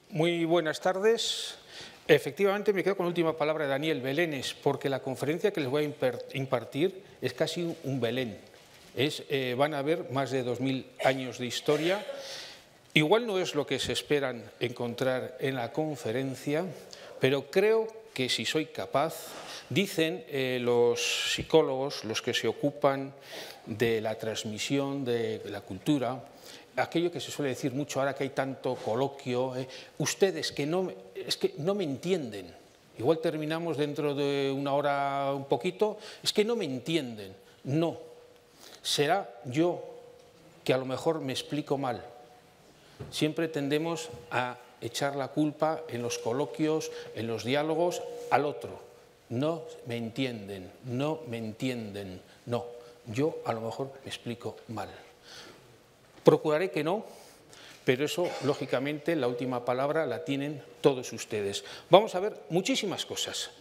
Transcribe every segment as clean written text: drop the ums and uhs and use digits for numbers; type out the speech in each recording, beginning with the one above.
Muy buenas tardes. Efectivamente, me quedo con la última palabra de Daniel, Belénes, porque la conferencia que les voy a impartir es casi un Belén. Van a haber más de 2000 años de historia. Igual no es lo que se esperan encontrar en la conferencia, pero creo que si soy capaz, dicen los psicólogos, los que se ocupan de la transmisión de la cultura, aquello que se suele decir mucho ahora que hay tanto coloquio, ustedes que no me entienden, igual terminamos dentro de una hora un poquito, es que no me entienden. No, será yo que a lo mejor me explico mal. Siempre tendemos a echar la culpa en los coloquios, en los diálogos, al otro. No me entienden, no me entienden, no. Yo a lo mejor me explico mal. Procuraré que no, pero eso, lógicamente, la última palabra la tienen todos ustedes. Vamos a ver muchísimas cosas,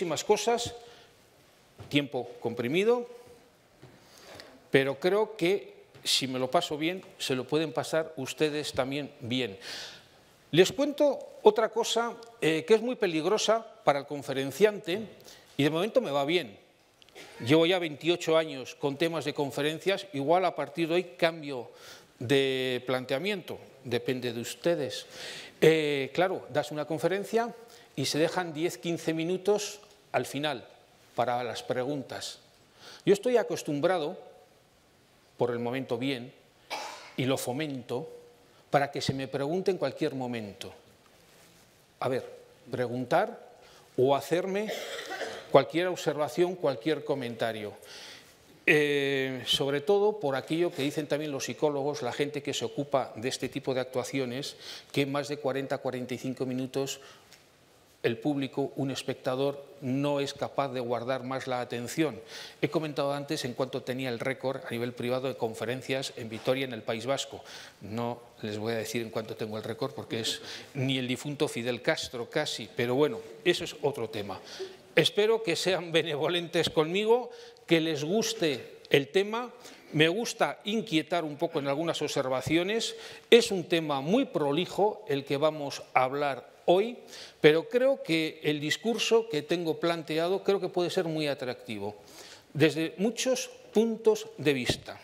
tiempo comprimido, pero creo que si me lo paso bien, se lo pueden pasar ustedes también bien. Les cuento otra cosa que es muy peligrosa para el conferenciante y de momento me va bien. Llevo ya 28 años con temas de conferencias, igual a partir de hoy cambio de planteamiento, depende de ustedes. Claro, das una conferencia y se dejan 10-15 minutos al final para las preguntas. Yo estoy acostumbrado, por el momento bien, y lo fomento, para que se me pregunte en cualquier momento. A ver, preguntar o hacerme cualquier observación, cualquier comentario. Sobre todo por aquello que dicen también los psicólogos, la gente que se ocupa de este tipo de actuaciones, que en más de 40-45 minutos el público, un espectador, no es capaz de guardar más la atención. He comentado antes en cuanto tenía el récord a nivel privado de conferencias en Vitoria, en el País Vasco. No les voy a decir en cuánto tengo el récord porque es ni el difunto Fidel Castro casi, pero bueno, eso es otro tema. Espero que sean benevolentes conmigo, que les guste el tema. Me gusta inquietar un poco en algunas observaciones. Es un tema muy prolijo el que vamos a hablar hoy, pero creo que el discurso que tengo planteado creo que puede ser muy atractivo, desde muchos puntos de vista.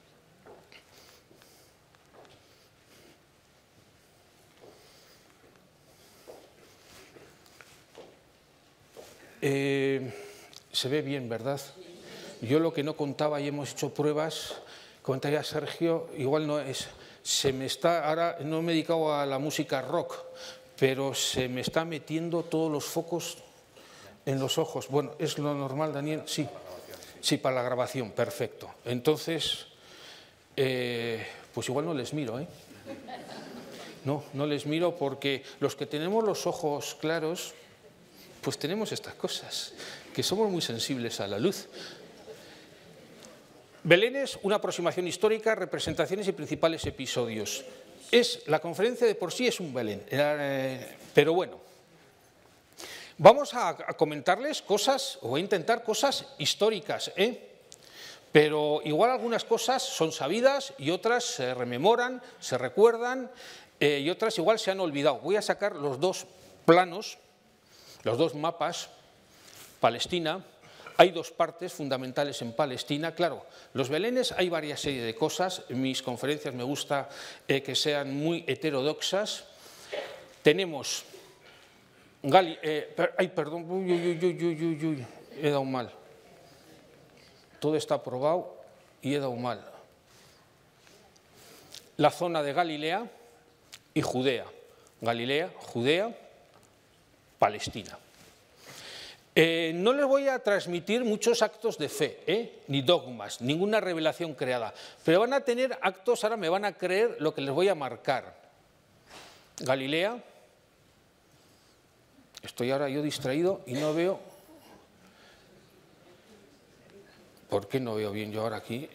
Se ve bien, ¿verdad? Yo lo que no contaba y hemos hecho pruebas, comentaría Sergio, igual no es, ahora no me he dedicado a la música rock, pero se me está metiendo todos los focos en los ojos. Bueno, ¿es lo normal, Daniel? Sí, sí, para la grabación, perfecto. Entonces, pues igual no les miro, ¿eh? No les miro porque los que tenemos los ojos claros, pues tenemos estas cosas, que somos muy sensibles a la luz. Belénes, una aproximación histórica, representaciones y principales episodios. La conferencia de por sí es un Belén, pero bueno. Vamos a comentarles cosas, o a intentar cosas históricas, pero igual algunas cosas son sabidas y otras se rememoran, se recuerdan y otras igual se han olvidado. Voy a sacar los dos planos, los dos mapas, Palestina. Hay dos partes fundamentales en Palestina. Claro, los Belénes hay varias series de cosas. En mis conferencias me gusta que sean muy heterodoxas. Tenemos... ay, perdón, he dado mal. Todo está aprobado y he dado mal. La zona de Galilea y Judea. Galilea, Judea, Palestina. No les voy a transmitir muchos actos de fe, ni dogmas, ninguna revelación creada, pero van a tener actos, ahora me van a creer lo que les voy a marcar. Galilea, estoy ahora yo distraído y no veo, ¿por qué no veo bien yo ahora aquí?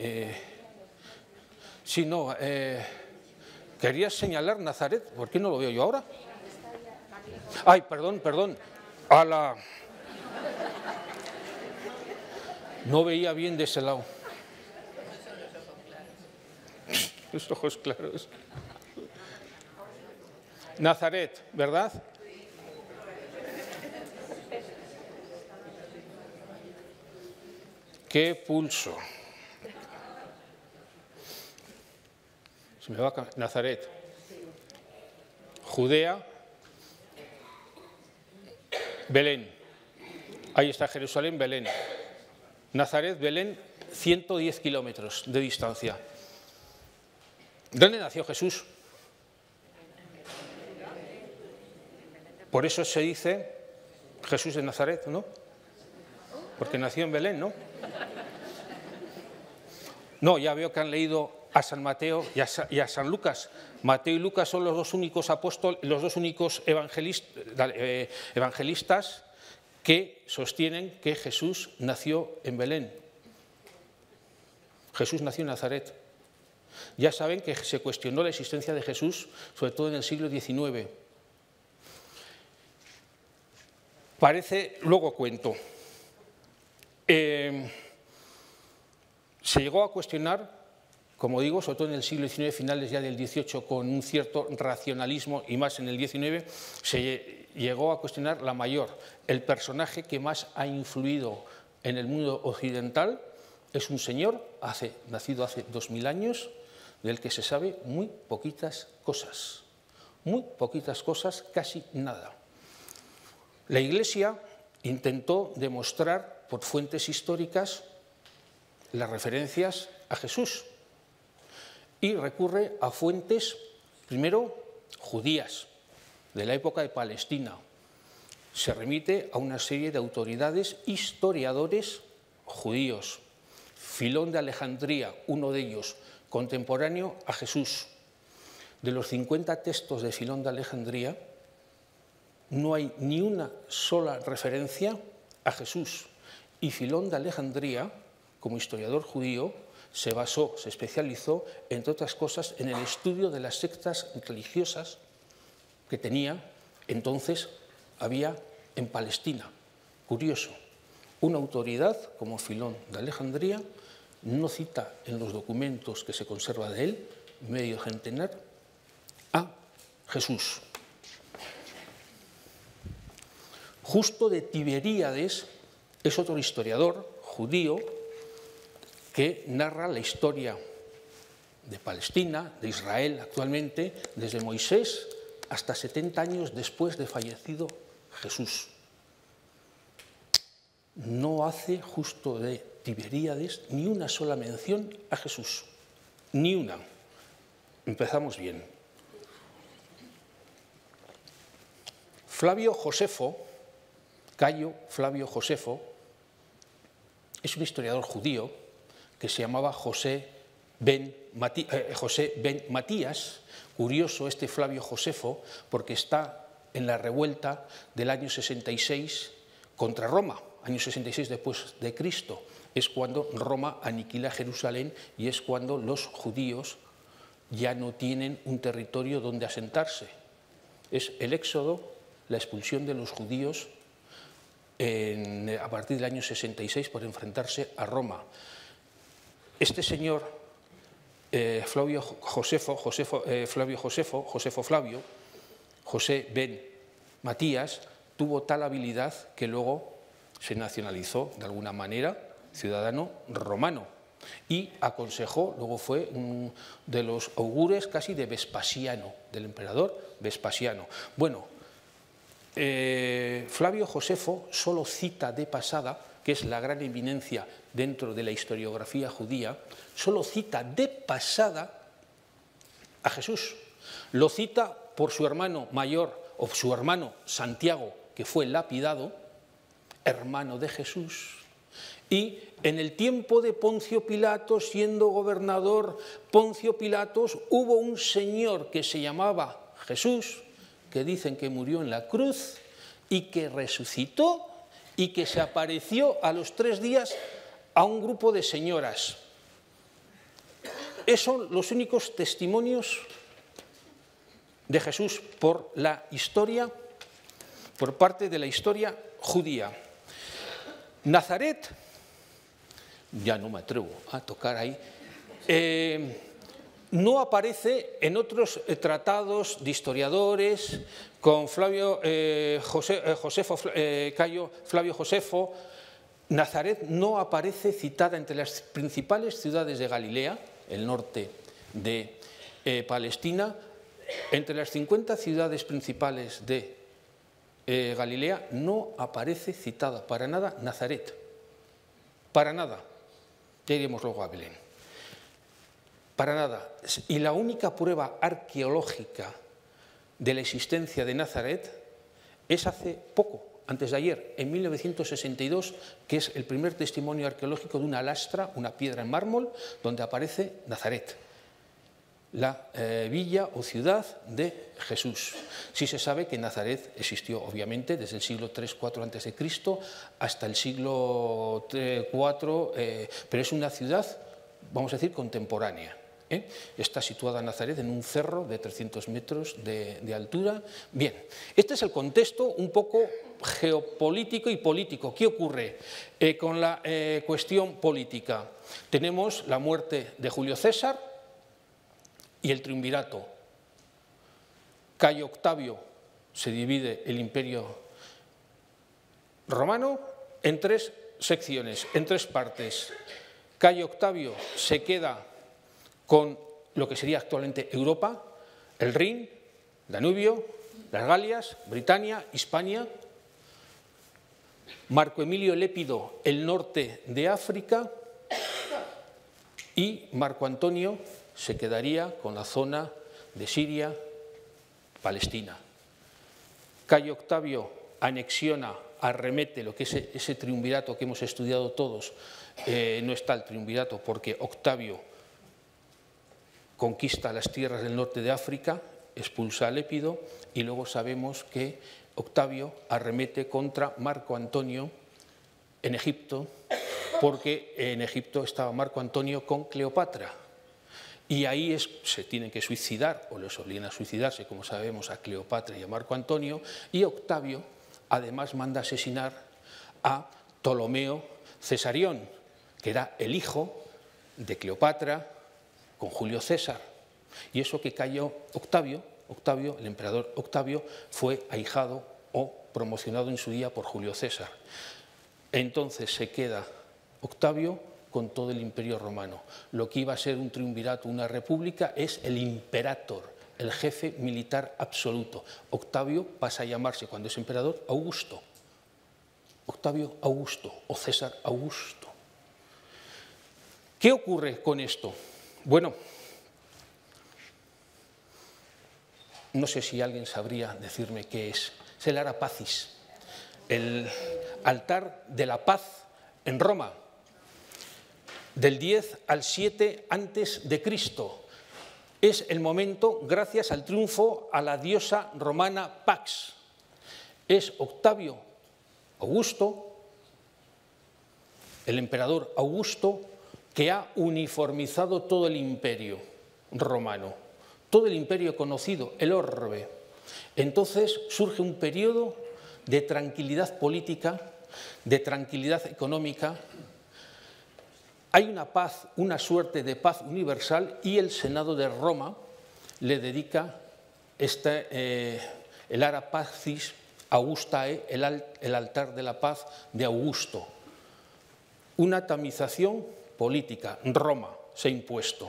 Sí, no, quería señalar Nazaret, ¿por qué no lo veo yo ahora? Ay, perdón, a la... No veía bien de ese lado. Los ojos claros. Nazaret, ¿verdad? ¿Qué pulso? Se me va a... Nazaret. Judea. Belén. Ahí está Jerusalén, Belén. Nazaret, Belén, 110 kilómetros de distancia. ¿Dónde nació Jesús? Por eso se dice Jesús de Nazaret, ¿no? Porque nació en Belén, ¿no? No, ya veo que han leído a San Mateo y a San Lucas. Mateo y Lucas son los dos únicos apóstoles, los dos únicos evangelistas que sostienen que Jesús nació en Belén. Jesús nació en Nazaret. Ya saben que se cuestionó la existencia de Jesús, sobre todo en el siglo XIX. Parece, luego cuento. Se llegó a cuestionar, como digo, sobre todo en el siglo XIX, finales ya del XVIII, con un cierto racionalismo, y más en el XIX, se llegó a cuestionar la mayor. El personaje que más ha influido en el mundo occidental es un señor nacido hace 2000 años, del que se sabe muy poquitas cosas, casi nada. La Iglesia intentó demostrar por fuentes históricas las referencias a Jesús y recurre a fuentes, primero, judías, de la época de Palestina. Se remite a una serie de autoridades, historiadores judíos. Filón de Alejandría, uno de ellos, contemporáneo a Jesús. De los 50 textos de Filón de Alejandría, no hay ni una sola referencia a Jesús. Y Filón de Alejandría, como historiador judío, se especializó, entre otras cosas, en el estudio de las sectas religiosas que había en Palestina. Curioso, una autoridad como Filón de Alejandría no cita en los documentos que se conserva de él, medio centenar, a Jesús. Justo de Tiberíades es otro historiador judío que narra la historia de Palestina, de Israel actualmente, desde Moisés hasta 70 años después de fallecido Jesús. No hace Justo de Tiberíades ni una sola mención a Jesús, ni una. Empezamos bien. Flavio Josefo, Cayo Flavio Josefo, es un historiador judío que se llamaba José ben Matías. Curioso este Flavio Josefo porque está en la revuelta del año 66 contra Roma. Año 66 después de Cristo. Es cuando Roma aniquila Jerusalén y es cuando los judíos ya no tienen un territorio donde asentarse. Es el éxodo, la expulsión de los judíos a partir del año 66 por enfrentarse a Roma. Este señor, José ben Matías, tuvo tal habilidad que luego se nacionalizó de alguna manera ciudadano romano y aconsejó, luego fue de los augures casi de Vespasiano, del emperador Vespasiano. Bueno, Flavio Josefo solo cita de pasada, que es la gran eminencia dentro de la historiografía judía, solo cita de pasada a Jesús. Lo cita por su hermano mayor o su hermano Santiago, que fue lapidado, hermano de Jesús. Y en el tiempo de Poncio Pilatos, siendo gobernador Poncio Pilatos, hubo un señor que se llamaba Jesús, que dicen que murió en la cruz y que resucitó y que se apareció a los 3 días a un grupo de señoras. Esos son los únicos testimonios de Jesús por la historia, por parte de la historia judía. Nazaret, ya no me atrevo a tocar ahí, no aparece en otros tratados de historiadores, con Flavio Josefo. Nazaret no aparece citada entre las principales ciudades de Galilea, el norte de Palestina. Entre las 50 ciudades principales de Galilea no aparece citada para nada Nazaret, para nada. Ya iremos luego a Belén. Para nada. Y la única prueba arqueológica de la existencia de Nazaret es hace poco, antes de ayer, en 1962, que es el primer testimonio arqueológico de una lastra, una piedra en mármol, donde aparece Nazaret, la villa o ciudad de Jesús. Sí se sabe que Nazaret existió, obviamente, desde el siglo III-IV a.C. hasta el siglo IV, pero es una ciudad, vamos a decir, contemporánea. Está situada Nazaret en un cerro de 300 metros de altura. Bien, este es el contexto un poco geopolítico y político. ¿Qué ocurre con la cuestión política? Tenemos la muerte de Julio César y el triunvirato. Cayo Octavio se divide el imperio romano en 3 secciones, en 3 partes. Cayo Octavio se queda con lo que sería actualmente Europa, el Rin, Danubio, las Galias, Britania, Hispania. Marco Emilio Lépido, el norte de África, y Marco Antonio se quedaría con la zona de Siria, Palestina. Cayo Octavio anexiona, arremete lo que es ese triunvirato que hemos estudiado todos. No está el triunvirato porque Octavio conquista las tierras del norte de África, expulsa a Lépido, y luego sabemos que Octavio arremete contra Marco Antonio en Egipto, porque en Egipto estaba Marco Antonio con Cleopatra. Y ahí se tienen que suicidar, o les obligan a suicidarse, como sabemos, a Cleopatra y a Marco Antonio, y Octavio además manda asesinar a Ptolomeo Cesarión, que era el hijo de Cleopatra con Julio César. Y eso que cayó Octavio, el emperador Octavio, fue ahijado o promocionado en su día por Julio César. Entonces se queda Octavio con todo el imperio romano. Lo que iba a ser un triunvirato, una república, es el imperator, el jefe militar absoluto. Octavio pasa a llamarse, cuando es emperador, Augusto. Octavio Augusto o César Augusto. ¿Qué ocurre con esto? Bueno, no sé si alguien sabría decirme qué es. Es el Ara Pacis, el altar de la paz en Roma, del 10 al 7 antes de Cristo. Es el momento, gracias al triunfo, a la diosa romana Pax. Es Octavio Augusto, el emperador Augusto, que ha uniformizado todo el imperio romano, todo el imperio conocido, el orbe. Entonces surge un periodo de tranquilidad política, de tranquilidad económica. Hay una paz, una suerte de paz universal, y el Senado de Roma le dedica el Ara Pacis Augustae, el altar de la paz de Augusto. Una tamización política. Roma se ha impuesto.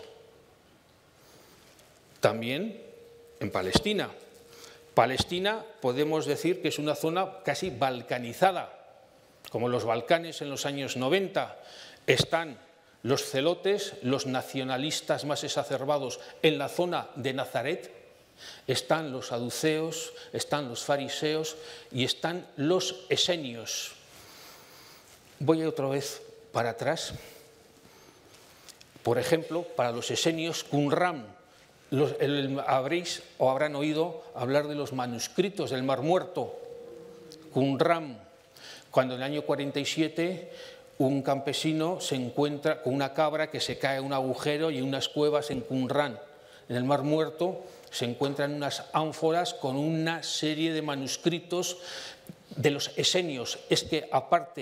También en Palestina. Palestina podemos decir que es una zona casi balcanizada, como los Balcanes en los años 90. Están los celotes, los nacionalistas más exacerbados en la zona de Nazaret, están los saduceos, están los fariseos y están los esenios. Voy otra vez para atrás. Por ejemplo, para los esenios, Qumran. Habréis o habrán oído hablar de los manuscritos del Mar Muerto. Qumran, cuando en el año 47 un campesino se encuentra con una cabra que se cae en un agujero, y en unas cuevas en Qumran, en el Mar Muerto, se encuentran unas ánforas con una serie de manuscritos de los esenios. Es que aparte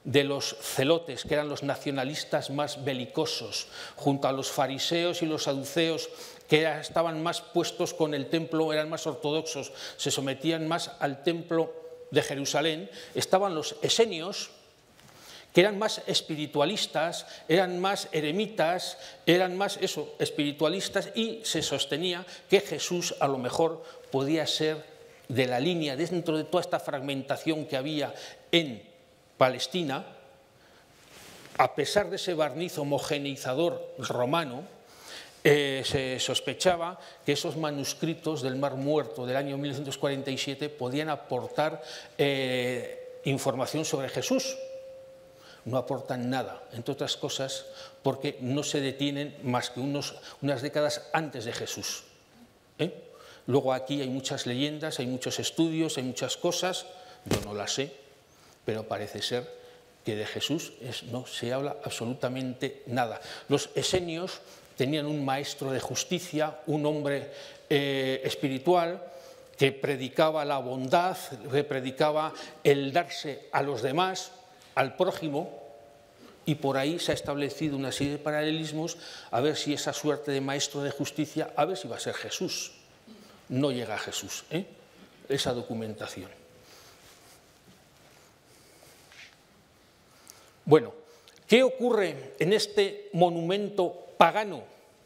de los celotes, que eran los nacionalistas más belicosos, junto a los fariseos y los saduceos, que estaban más puestos con el templo, eran más ortodoxos, se sometían más al templo de Jerusalén, estaban los esenios, que eran más espiritualistas, eran más eremitas, eran más espiritualistas, y se sostenía que Jesús a lo mejor podía ser de la línea, dentro de toda esta fragmentación que había en Palestina, a pesar de ese barniz homogeneizador romano, se sospechaba que esos manuscritos del Mar Muerto del año 1947 podían aportar información sobre Jesús. No aportan nada, entre otras cosas, porque no se detienen más que unas décadas antes de Jesús. Luego aquí hay muchas leyendas, hay muchos estudios, hay muchas cosas, yo no las sé, pero parece ser que de Jesús no se habla absolutamente nada. Los esenios tenían un maestro de justicia, un hombre espiritual que predicaba la bondad, que predicaba el darse a los demás, al prójimo, y por ahí se ha establecido una serie de paralelismos a ver si esa suerte de maestro de justicia, a ver si va a ser Jesús. No llega a Jesús, esa documentación. Bueno, ¿qué ocurre en este monumento pagano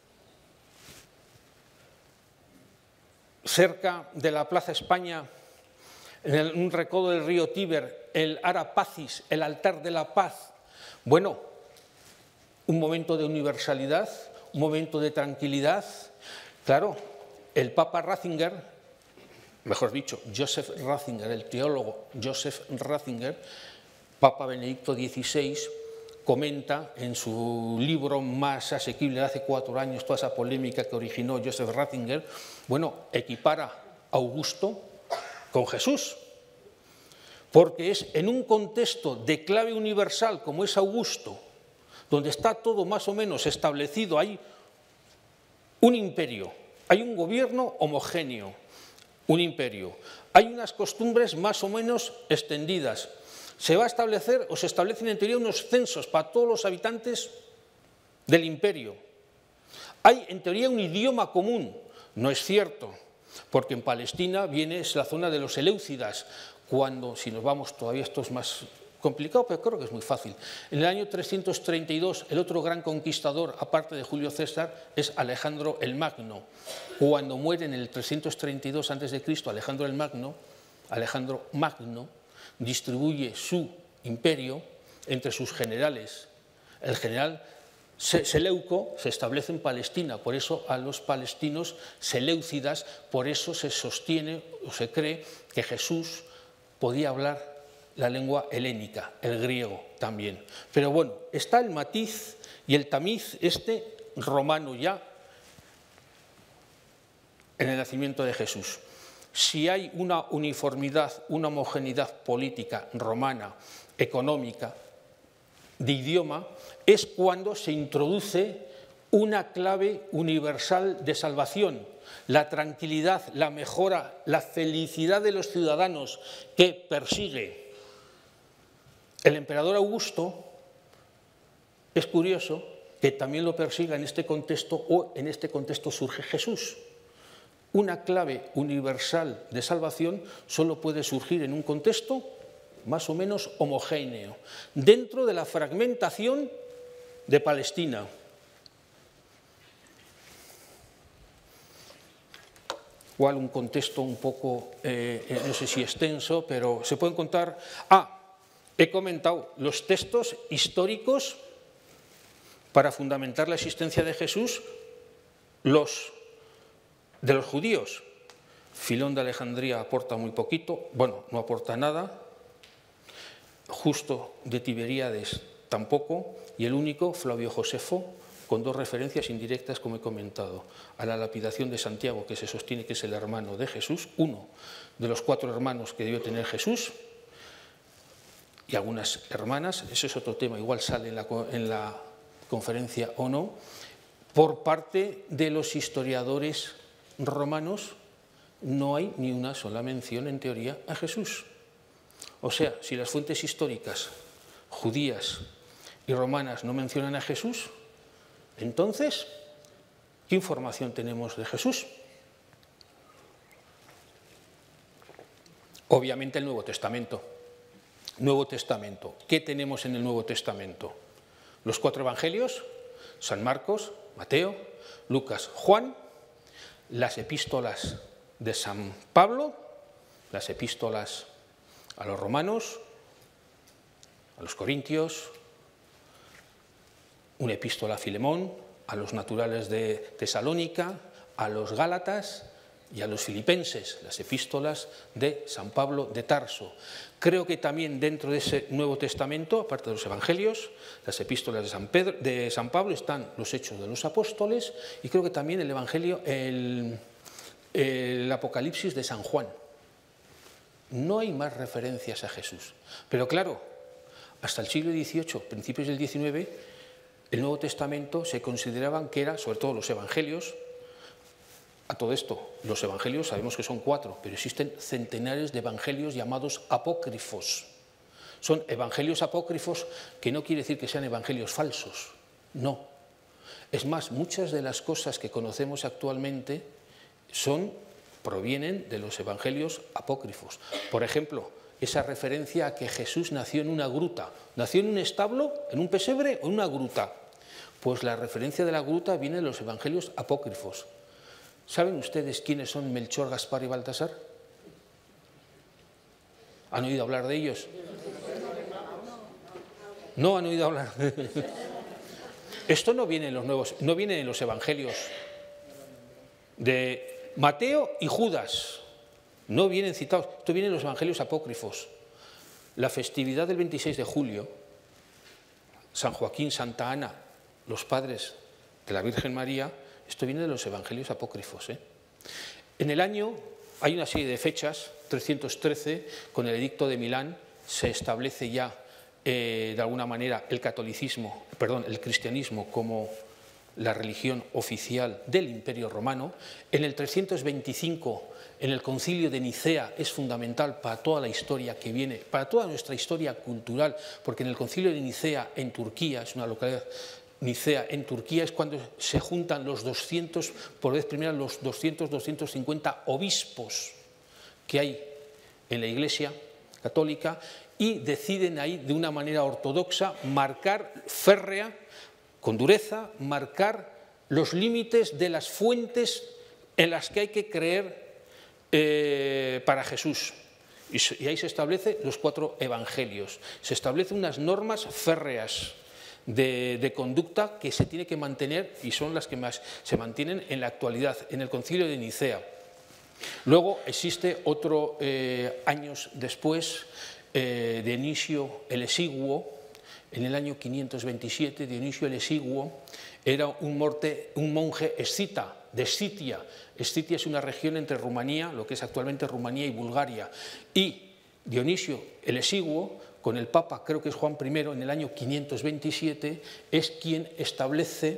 cerca de la Plaza España, en un recodo del río Tíber, el Ara Pacis, el altar de la paz? Bueno, un momento de universalidad, un momento de tranquilidad. Claro, el Papa Ratzinger, mejor dicho, Joseph Ratzinger, el teólogo Joseph Ratzinger, Papa Benedicto XVI, comenta en su libro más asequible de hace 4 años, toda esa polémica que originó Joseph Ratzinger, bueno, equipara a Augusto con Jesús, porque es en un contexto de clave universal como es Augusto, donde está todo más o menos establecido, hay un imperio, hay un gobierno homogéneo, un imperio, hay unas costumbres más o menos extendidas, se va a establecer o se establecen en teoría unos censos para todos los habitantes del imperio, hay en teoría un idioma común, no es cierto, porque en Palestina es la zona de los Eleucidas, cuando, si nos vamos, todavía esto es más complicado, pero creo que es muy fácil. En el año 332, el otro gran conquistador, aparte de Julio César, es Alejandro el Magno. Cuando muere en el 332 a.C. Alejandro el Magno, Alejandro Magno distribuye su imperio entre sus generales. El general Seleuco se establece en Palestina, por eso a los palestinos seleucidas, por eso se sostiene o se cree que Jesús podía hablar la lengua helénica, el griego también. Pero bueno, está el matiz y el tamiz romano ya en el nacimiento de Jesús. Si hay una uniformidad, una homogeneidad política romana, económica, de idioma, es cuando se introduce una clave universal de salvación, la tranquilidad, la mejora, la felicidad de los ciudadanos que persigue el emperador Augusto. Es curioso que también lo persiga en este contexto, o en este contexto surge Jesús. Una clave universal de salvación solo puede surgir en un contexto más o menos homogéneo, dentro de la fragmentación de Palestina. Igual un contexto un poco, no sé si extenso, pero se pueden contar. He comentado los textos históricos para fundamentar la existencia de Jesús, los de los judíos. Filón de Alejandría aporta muy poquito, bueno, no aporta nada. Justo de Tiberíades tampoco, y el único, Flavio Josefo, con 2 referencias indirectas, como he comentado, a la lapidación de Santiago, que se sostiene que es el hermano de Jesús, uno de los 4 hermanos que debió tener Jesús, y algunas hermanas, eso es otro tema, igual sale en la conferencia o no, por parte de los historiadores romanos no hay ni una sola mención en teoría a Jesús. O sea, si las fuentes históricas judías y romanas no mencionan a Jesús, entonces, ¿qué información tenemos de Jesús? Obviamente el Nuevo Testamento. Nuevo Testamento. ¿Qué tenemos en el Nuevo Testamento? Los 4 evangelios, San Marcos, Mateo, Lucas, Juan, las epístolas de San Pablo, las epístolas a los romanos, a los corintios, una epístola a Filemón, a los naturales de Tesalónica, a los gálatas y a los filipenses, las epístolas de San Pablo de Tarso. Creo que también dentro de ese Nuevo Testamento, aparte de los evangelios, las epístolas de San Pablo, están los Hechos de los Apóstoles y creo que también el Evangelio, el Apocalipsis de San Juan. No hay más referencias a Jesús. Pero claro, hasta el siglo XVIII, principios del XIX, el Nuevo Testamento se consideraban que era, sobre todo los evangelios. A todo esto, los evangelios sabemos que son 4, pero existen centenares de evangelios llamados apócrifos. Son evangelios apócrifos que no quiere decir que sean evangelios falsos, no. Es más, muchas de las cosas que conocemos actualmente provienen de los evangelios apócrifos. Por ejemplo, esa referencia a que Jesús nació en una gruta. ¿Nació en un establo, en un pesebre o en una gruta? Pues la referencia de la gruta viene de los evangelios apócrifos. ¿Saben ustedes quiénes son Melchor, Gaspar y Baltasar? ¿Han oído hablar de ellos? No han oído hablar. Esto no viene en los evangelios de Mateo y Judas. No vienen citados. Esto viene en los evangelios apócrifos. La festividad del 26 de julio, San Joaquín, Santa Ana, los padres de la Virgen María, esto viene de los evangelios apócrifos. En el año hay una serie de fechas, 313, con el Edicto de Milán, se establece ya de alguna manera el cristianismo como la religión oficial del Imperio Romano. En el 325, en el Concilio de Nicea, es fundamental para toda la historia que viene, para toda nuestra historia cultural, porque en el Concilio de Nicea, en Turquía, es una localidad, Nicea, en Turquía, es cuando se juntan los 200, por vez primera, los 250 obispos que hay en la Iglesia católica y deciden ahí, de una manera ortodoxa, marcar férrea, con dureza, marcar los límites de las fuentes en las que hay que creer para Jesús. Y ahí se establecen los 4 evangelios. Se establecen unas normas férreas de conducta que se tiene que mantener y son las que más se mantienen en la actualidad, en el Concilio de Nicea. Luego existe otro, años después, Dionisio el Exiguo. En el año 527, Dionisio el Exiguo era un monje escita, de Escitia. Escitia es una región entre Rumanía, lo que es actualmente Rumanía y Bulgaria. Y Dionisio el Exiguo, con el Papa, creo que es Juan I, en el año 527, es quien establece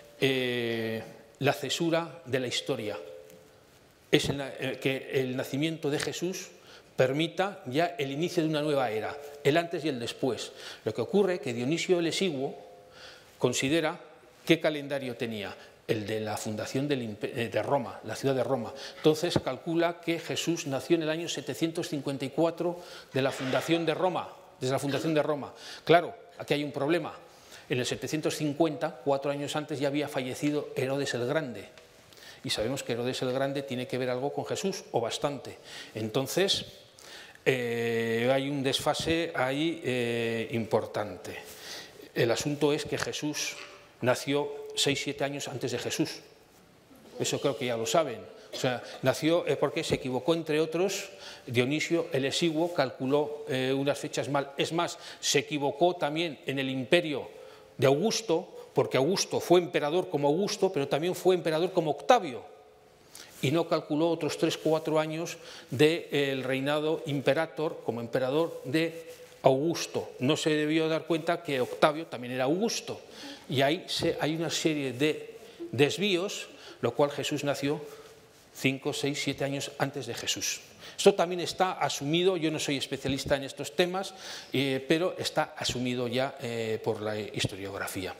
la cesura de la historia. Es que el nacimiento de Jesús permita ya el inicio de una nueva era, el antes y el después. Lo que ocurre es que Dionisio el Exiguo considera qué calendario tenía, el de la fundación de Roma, la ciudad de Roma. Entonces calcula que Jesús nació en el año 754 de la fundación de Roma, desde la fundación de Roma. Claro, aquí hay un problema. En el 750, 4 años antes, ya había fallecido Herodes el Grande. Y sabemos que Herodes el Grande tiene que ver algo con Jesús, o bastante. Entonces, hay un desfase ahí importante. El asunto es que Jesús nació 6-7 años antes de Jesús. Eso creo que ya lo saben. O sea, nació porque se equivocó, entre otros, Dionisio el Exiguo calculó unas fechas mal. Es más, se equivocó también en el imperio de Augusto, porque Augusto fue emperador como Augusto, pero también fue emperador como Octavio. Y no calculó otros 3-4 años del reinado imperator como emperador de Augusto. No se debió dar cuenta que Octavio también era Augusto. Y ahí hay una serie de desvíos, lo cual Jesús nació 5, 6, 7 años antes de Jesús. Esto también está asumido, yo no soy especialista en estos temas, pero está asumido ya por la historiografía.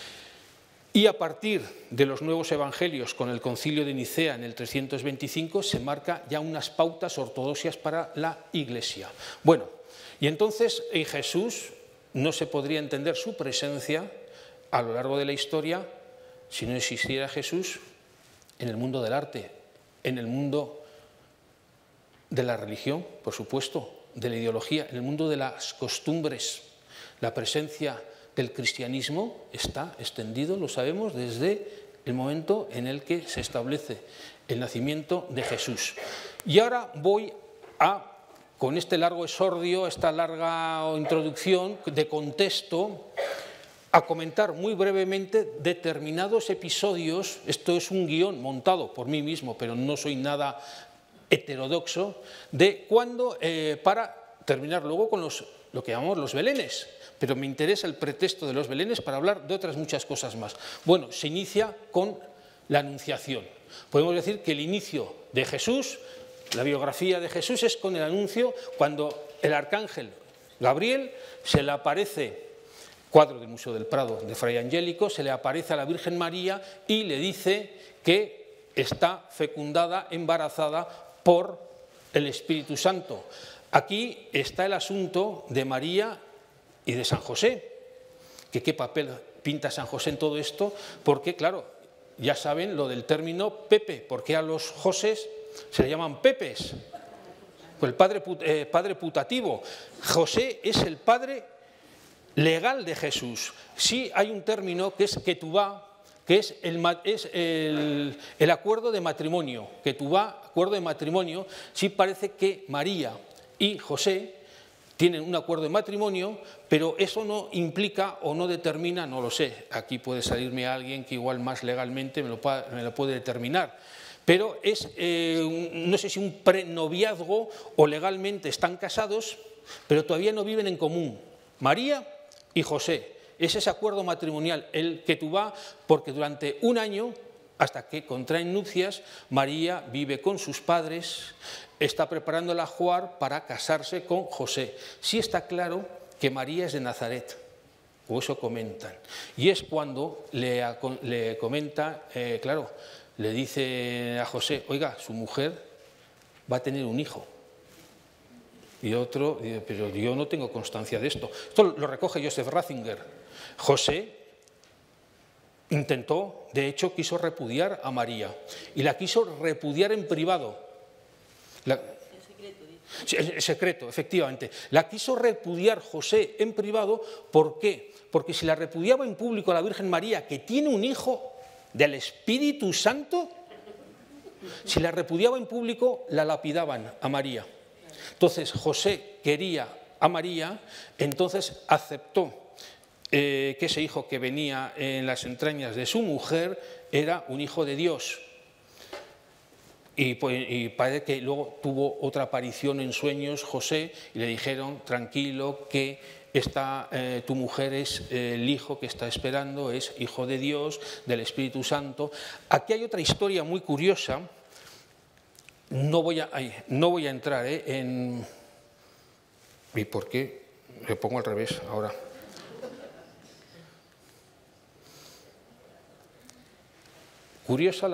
Y a partir de los nuevos evangelios con el concilio de Nicea en el 325 se marca ya unas pautas ortodoxas para la Iglesia. Bueno, y entonces en Jesús no se podría entender su presencia a lo largo de la historia si no existiera Jesús en el mundo del arte, en el mundo de la religión, por supuesto, de la ideología, en el mundo de las costumbres. La presencia del cristianismo está extendido, lo sabemos, desde el momento en el que se establece el nacimiento de Jesús. Y ahora voy a, con este largo exordio, esta larga introducción de contexto, a comentar muy brevemente determinados episodios. Esto es un guión montado por mí mismo, pero no soy nada heterodoxo, de cuando, para terminar luego con lo que llamamos los belenes, pero me interesa el pretexto de los belenes para hablar de otras muchas cosas más. Bueno, se inicia con la Anunciación. Podemos decir que el inicio de Jesús, la biografía de Jesús, es con el anuncio cuando el arcángel Gabriel se le aparece, cuadro del Museo del Prado de Fray Angélico, se le aparece a la Virgen María y le dice que está fecundada, embarazada por el Espíritu Santo. Aquí está el asunto de María y de San José, que qué papel pinta San José en todo esto, porque claro, ya saben lo del término Pepe, porque a los Josés se le llaman Pepes, pues el padre putativo. José es el padre legal de Jesús. Sí hay un término que es ketubá, que es el acuerdo de matrimonio. Ketubá, acuerdo de matrimonio. Sí parece que María y José tienen un acuerdo de matrimonio, pero eso no implica o no determina, no lo sé, aquí puede salirme alguien que igual más legalmente me lo puede determinar, pero es, no sé si un prenoviazgo o legalmente están casados, pero todavía no viven en común, María y José. Es ese acuerdo matrimonial, el ketubá, porque durante un año, hasta que contraen nupcias, María vive con sus padres, está preparando el ajuar para casarse con José. Sí está claro que María es de Nazaret, o eso comentan. Y es cuando le comenta, claro, le dice a José, oiga, su mujer va a tener un hijo. Y otro dice, pero yo no tengo constancia de esto. Esto lo recoge Joseph Ratzinger. José intentó, de hecho, quiso repudiar a María. Y la quiso repudiar en privado. El secreto, efectivamente. La quiso repudiar José en privado. ¿Por qué? Porque si la repudiaba en público a la Virgen María, que tiene un hijo del Espíritu Santo, si la repudiaba en público, la lapidaban a María. Entonces José quería a María, entonces aceptó que ese hijo que venía en las entrañas de su mujer era un hijo de Dios. Y parece que luego tuvo otra aparición en sueños José y le dijeron, tranquilo, que tu mujer es el hijo que está esperando, es hijo de Dios, del Espíritu Santo. Aquí hay otra historia muy curiosa. No voy a entrar en... ¿Y por qué? Me pongo al revés ahora. Curiosa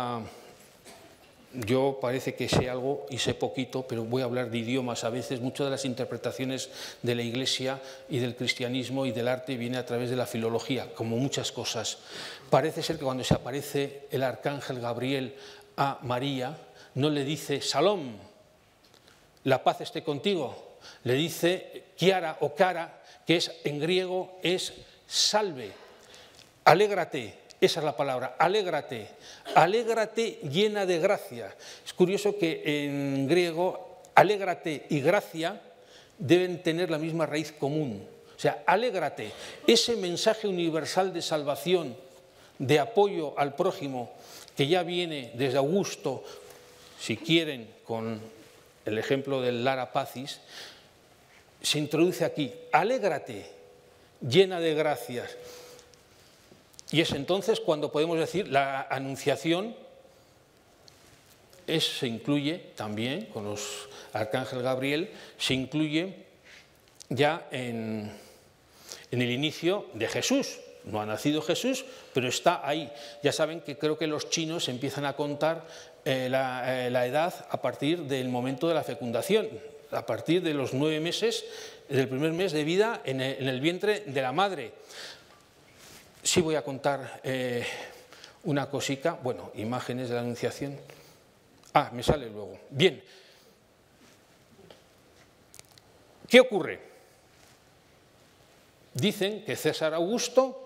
yo parece que sé algo y sé poquito, pero voy a hablar de idiomas a veces. Muchas de las interpretaciones de la Iglesia y del cristianismo y del arte viene a través de la filología, como muchas cosas. Parece ser que cuando se aparece el arcángel Gabriel a María, no le dice Salom, la paz esté contigo, le dice Kiara o Cara, que es en griego es salve, alégrate. Esa es la palabra, alégrate, alégrate llena de gracia. Es curioso que en griego alégrate y gracia deben tener la misma raíz común. O sea, alégrate, ese mensaje universal de salvación, de apoyo al prójimo, que ya viene desde Augusto, si quieren, con el ejemplo del Lara Pacis, se introduce aquí, alégrate, llena de gracias. Y es entonces cuando podemos decir la Anunciación se incluye también, con los arcángel Gabriel, se incluye ya en el inicio de Jesús. No ha nacido Jesús, pero está ahí. Ya saben que creo que los chinos empiezan a contar la edad a partir del momento de la fecundación, a partir de los 9 meses, del primer mes de vida en el vientre de la madre. Sí voy a contar una cosica, bueno, imágenes de la Anunciación. Ah, me sale luego. Bien. ¿Qué ocurre? Dicen que César Augusto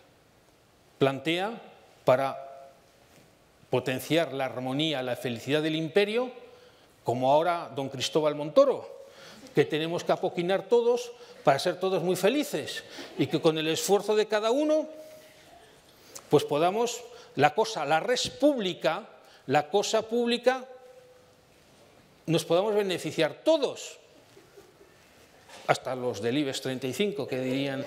plantea, para potenciar la armonía, la felicidad del imperio, como ahora don Cristóbal Montoro, que tenemos que apoquinar todos para ser todos muy felices y que con el esfuerzo de cada uno pues podamos, la res pública, la cosa pública, nos podamos beneficiar todos, hasta los del IBEX 35 que dirían.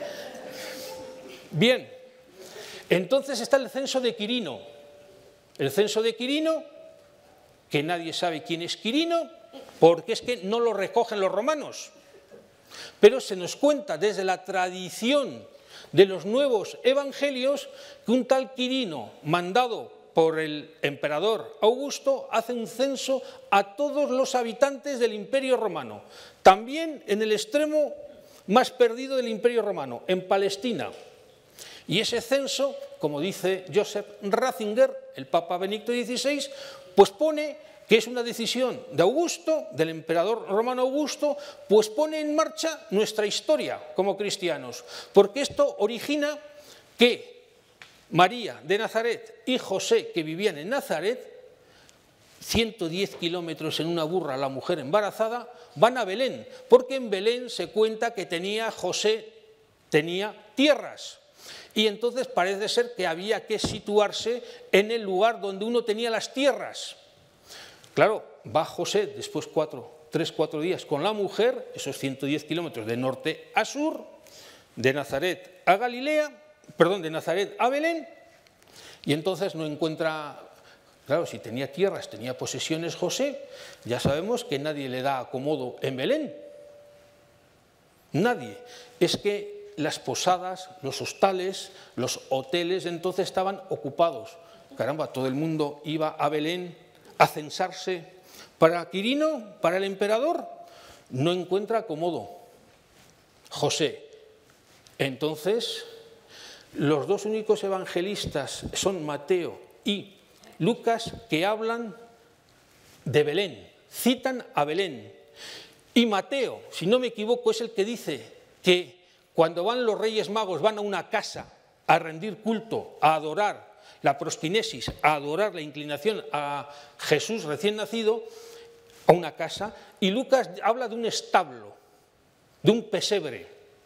Bien, entonces está el censo de Quirino. El censo de Quirino, que nadie sabe quién es Quirino, porque es que no lo recogen los romanos. Pero se nos cuenta desde la tradición de los nuevos evangelios que un tal Quirino, mandado por el emperador Augusto, hace un censo a todos los habitantes del Imperio Romano, también en el extremo más perdido del Imperio Romano, en Palestina. Y ese censo, como dice Joseph Ratzinger, el Papa Benedicto XVI, pues pone que es una decisión de Augusto, del emperador romano Augusto, pues pone en marcha nuestra historia como cristianos, porque esto origina que María de Nazaret y José, que vivían en Nazaret, 110 kilómetros en una burra la mujer embarazada, van a Belén, porque en Belén se cuenta que José tenía tierras. Y entonces parece ser que había que situarse en el lugar donde uno tenía las tierras. Claro, va José después 3-4 días con la mujer, esos 110 kilómetros de norte a sur, de Nazaret a de Nazaret a Belén, y entonces no encuentra, claro, si tenía tierras, tenía posesiones José, ya sabemos que nadie le da acomodo en Belén. Nadie. Es que las posadas, los hostales, los hoteles entonces estaban ocupados. Caramba, todo el mundo iba a Belén a censarse. Para Quirino, para el emperador, no encuentra acomodo José. Entonces, los dos únicos evangelistas son Mateo y Lucas, que hablan de Belén, citan a Belén. Y Mateo, si no me equivoco, es el que dice que cuando van los Reyes Magos, van a una casa a rendir culto, a adorar la proskinesis, a adorar la inclinación a Jesús recién nacido, a una casa, y Lucas habla de un establo, de un pesebre.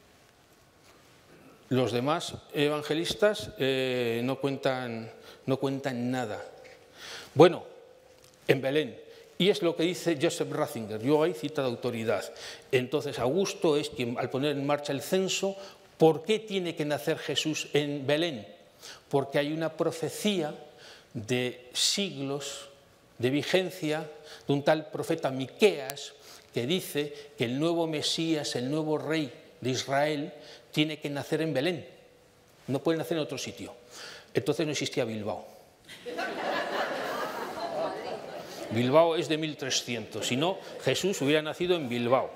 Los demás evangelistas no cuentan nada. Bueno, en Belén. Y es lo que dice Joseph Ratzinger, yo ahí cita de autoridad. Entonces Augusto es quien, al poner en marcha el censo, ¿por qué tiene que nacer Jesús en Belén? Porque hay una profecía de siglos de vigencia de un tal profeta Miqueas que dice que el nuevo Mesías, el nuevo rey de Israel, tiene que nacer en Belén. No puede nacer en otro sitio. Entonces no existía Bilbao. Bilbao es de 1300, si no, Jesús hubiera nacido en Bilbao.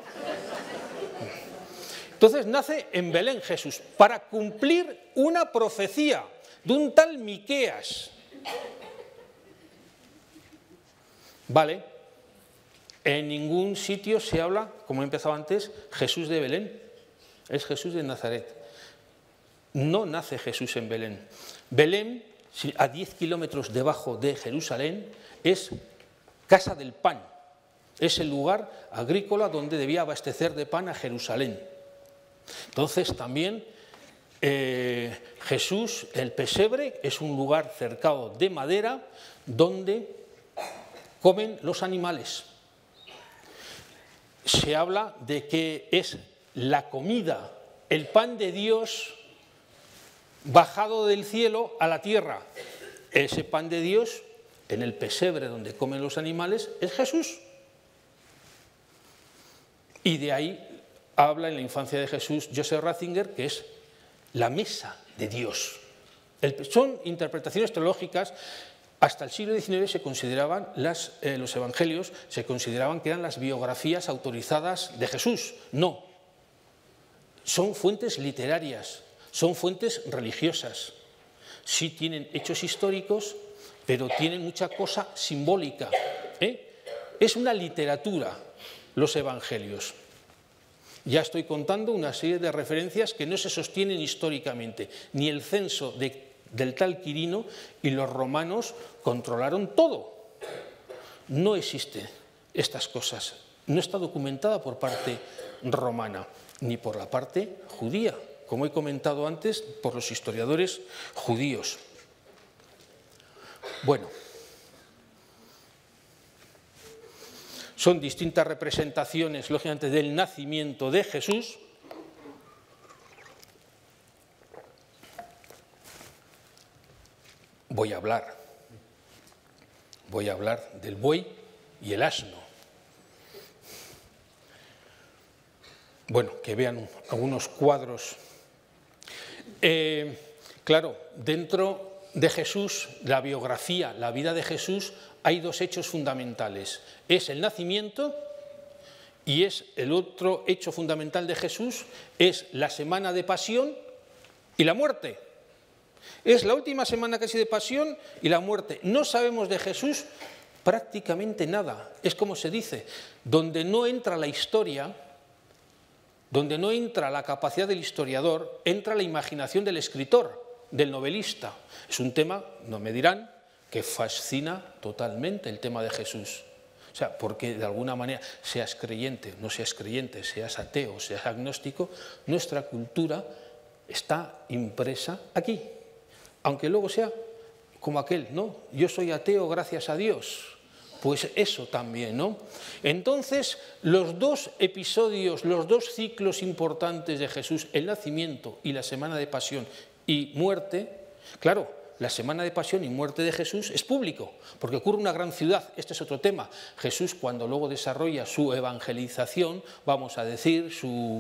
Entonces nace en Belén Jesús para cumplir una profecía de un tal Miqueas. Vale, en ningún sitio se habla, como he empezado antes, Jesús de Belén, es Jesús de Nazaret. No nace Jesús en Belén. Belén, a 10 kilómetros debajo de Jerusalén, es Casa del Pan, es el lugar agrícola donde debía abastecer de pan a Jerusalén. Entonces también Jesús, el pesebre, es un lugar cercado de madera donde comen los animales. Se habla de que es la comida, el pan de Dios bajado del cielo a la tierra. Ese pan de Dios en el pesebre donde comen los animales, es Jesús. Y de ahí habla en la infancia de Jesús Joseph Ratzinger, que es la mesa de Dios. Son interpretaciones teológicas. Hasta el siglo XIX se consideraban los evangelios, se consideraban que eran las biografías autorizadas de Jesús. No, son fuentes literarias, son fuentes religiosas. Sí tienen hechos históricos, pero tienen mucha cosa simbólica. Es una literatura, los evangelios. Ya estoy contando una serie de referencias que no se sostienen históricamente, ni el censo del tal Quirino y los romanos controlaron todo. No existen estas cosas, no está documentada por parte romana, ni por la parte judía, como he comentado antes, por los historiadores judíos. Bueno, son distintas representaciones, lógicamente, del nacimiento de Jesús. Voy a hablar del buey y el asno. Bueno, que vean algunos cuadros. Claro, dentro de Jesús, la biografía, la vida de Jesús, hay dos hechos fundamentales. Es el nacimiento y es el otro hecho fundamental de Jesús, es la semana de pasión y la muerte. Es la última semana casi de pasión y la muerte. No sabemos de Jesús prácticamente nada. Es como se dice, donde no entra la historia, donde no entra la capacidad del historiador, entra la imaginación del escritor, del novelista. Es un tema, no me dirán, que fascina totalmente el tema de Jesús. O sea, porque de alguna manera, seas creyente, no seas creyente, seas ateo, seas agnóstico, nuestra cultura está impresa aquí. Aunque luego sea como aquel, ¿no? Yo soy ateo gracias a Dios. Pues eso también, ¿no? Entonces, los dos episodios, los dos ciclos importantes de Jesús, el nacimiento y la semana de pasión y muerte, claro, la semana de pasión y muerte de Jesús es público, porque ocurre en una gran ciudad. Este es otro tema. Jesús, cuando luego desarrolla su evangelización, vamos a decir,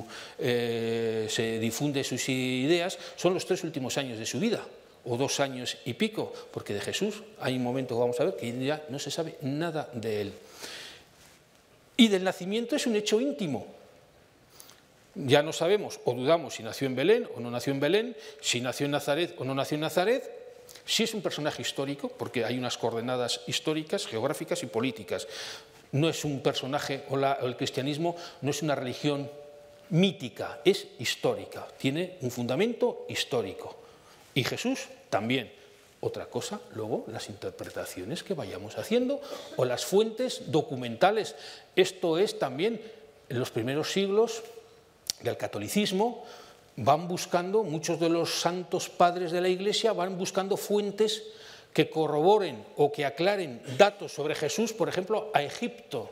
se difunde sus ideas, son los 3 últimos años de su vida, o 2 años y pico, porque de Jesús hay un momento que vamos a ver que ya no se sabe nada de él. Y del nacimiento es un hecho íntimo. Ya no sabemos o dudamos si nació en Belén o no nació en Belén, si nació en Nazaret o no nació en Nazaret, si es un personaje histórico, porque hay unas coordenadas históricas, geográficas y políticas. No es un personaje, o el cristianismo no es una religión mítica, es histórica, tiene un fundamento histórico. Y Jesús también. Otra cosa, luego, las interpretaciones que vayamos haciendo o las fuentes documentales. Esto es también, en los primeros siglos del catolicismo, van buscando, muchos de los santos padres de la Iglesia van buscando fuentes que corroboren o que aclaren datos sobre Jesús, por ejemplo, a Egipto,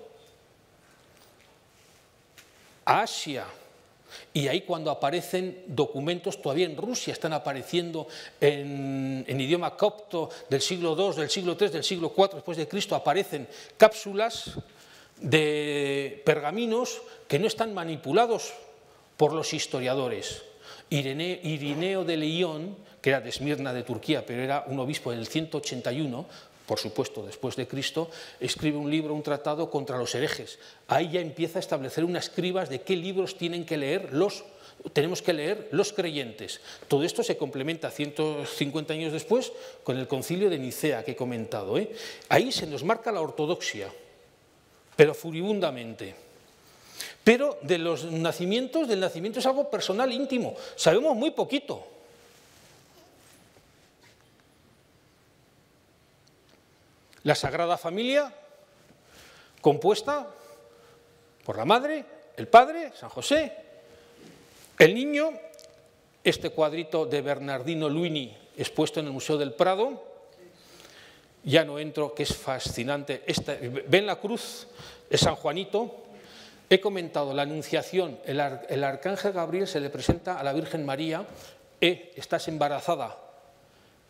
a Asia. Y ahí cuando aparecen documentos, todavía en Rusia están apareciendo en idioma copto del siglo II, del siglo III, del siglo IV después de Cristo, aparecen cápsulas de pergaminos que no están manipulados por los historiadores. Irineo de León, que era de Esmirna de Turquía, pero era un obispo del 181, por supuesto después de Cristo, escribe un libro, un tratado contra los herejes. Ahí ya empieza a establecer unas cribas de qué libros tenemos que leer los creyentes. Todo esto se complementa 150 años después con el concilio de Nicea que he comentado. Ahí se nos marca la ortodoxia, pero furibundamente. Pero del nacimiento es algo personal, íntimo. Sabemos muy poquito. La Sagrada Familia, compuesta por la Madre, el Padre, San José, el Niño, este cuadrito de Bernardino Luini expuesto en el Museo del Prado, ya no entro, que es fascinante. ¿Ven la cruz? Es San Juanito. He comentado la Anunciación, el arcángel Gabriel se le presenta a la Virgen María, estás embarazada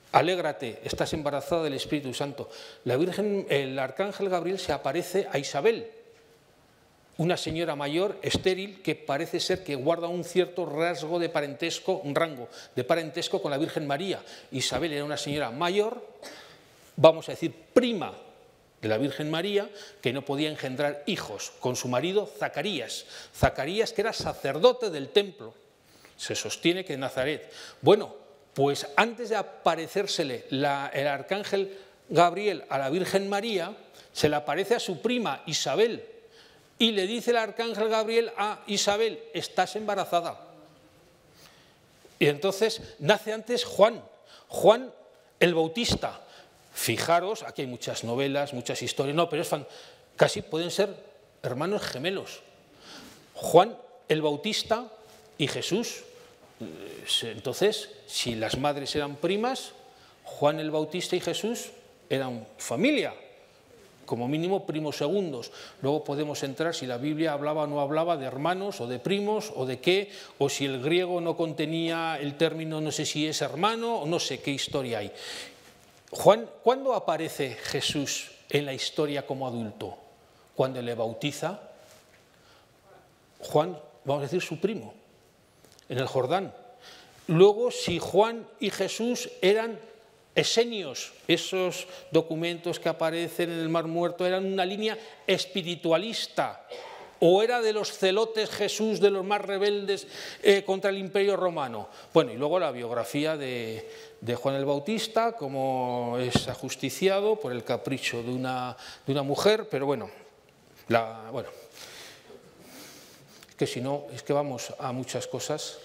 alégrate, estás embarazada del Espíritu Santo. El arcángel Gabriel se aparece a Isabel, una señora mayor, estéril, que parece ser que guarda un cierto rasgo de parentesco, un rango de parentesco con la Virgen María. Isabel era una señora mayor, vamos a decir prima de la Virgen María, que no podía engendrar hijos, con su marido Zacarías. Zacarías, que era sacerdote del templo, se sostiene que en Nazaret. Bueno, pues antes de aparecérsele el arcángel Gabriel a la Virgen María, se le aparece a su prima Isabel, y le dice el arcángel Gabriel a Isabel, estás embarazada. Y entonces nace antes Juan el Bautista. Fijaros, aquí hay muchas novelas, muchas historias, no, pero casi pueden ser hermanos gemelos. Juan el Bautista y Jesús. Entonces, si las madres eran primas, Juan el Bautista y Jesús eran familia, como mínimo primos segundos. Luego podemos entrar si la Biblia hablaba o no hablaba de hermanos o de primos o de qué, o si el griego no contenía el término, no sé si es hermano o no sé qué historia hay. Juan, ¿cuándo aparece Jesús en la historia como adulto? Cuando le bautiza Juan, vamos a decir su primo, en el Jordán. Luego, si Juan y Jesús eran esenios, esos documentos que aparecen en el Mar Muerto eran una línea espiritualista, o era de los celotes Jesús, de los más rebeldes contra el Imperio Romano. Bueno, y luego la biografía de Juan el Bautista, como es ajusticiado por el capricho de una mujer, pero bueno, que si no, es que vamos a muchas cosas.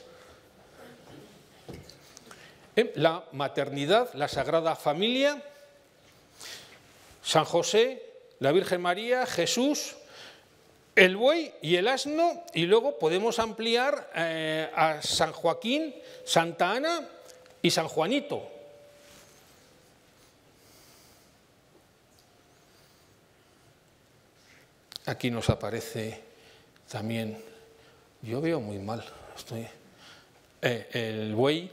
La maternidad, la Sagrada Familia, San José, la Virgen María, Jesús, el buey y el asno, y luego podemos ampliar a San Joaquín, Santa Ana y San Juanito. Aquí nos aparece también, yo veo muy mal, el buey.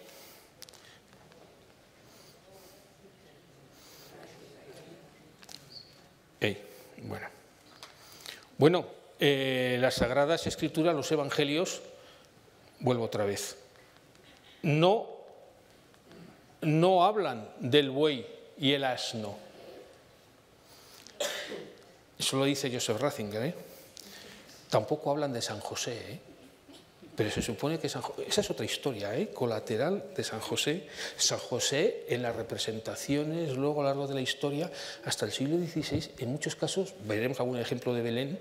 Bueno, las Sagradas Escrituras, los Evangelios, vuelvo otra vez, no hablan del buey y el asno. Eso lo dice Joseph Ratzinger, Tampoco hablan de San José, Pero se supone que esa es otra historia, colateral de San José. San José en las representaciones, luego a lo largo de la historia, hasta el siglo XVI, en muchos casos, veremos algún ejemplo de Belén,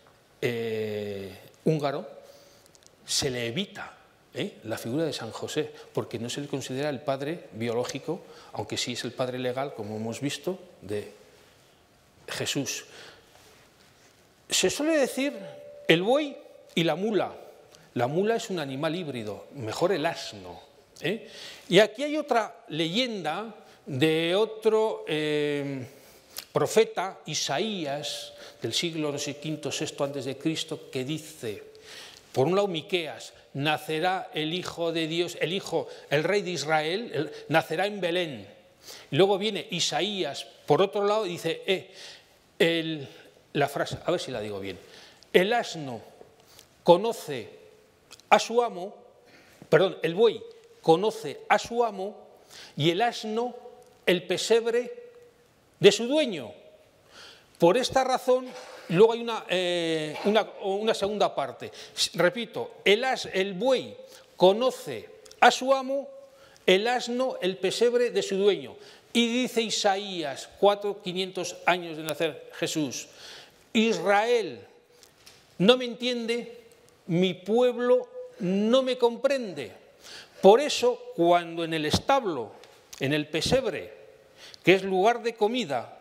húngaro, se le evita la figura de San José, porque no se le considera el padre biológico, aunque sí es el padre legal, como hemos visto, de Jesús. Se suele decir el buey y la mula. La mula es un animal híbrido, mejor el asno. Y aquí hay otra leyenda de otro profeta, Isaías, del siglo no sé, V, VI antes de Cristo, que dice, por un lado Miqueas, nacerá el Hijo de Dios, el Rey de Israel, nacerá en Belén. Y luego viene Isaías, por otro lado, y dice, la frase, a ver si la digo bien, el asno conoce a su amo, perdón, el buey conoce a su amo y el asno el pesebre de su dueño. Por esta razón, luego hay una segunda parte. Repito, el buey conoce a su amo, el asno el pesebre de su dueño. Y dice Isaías, 500 años de nacer Jesús, Israel no me entiende, mi pueblo no me comprende. Por eso, cuando en el establo, en el pesebre, que es lugar de comida,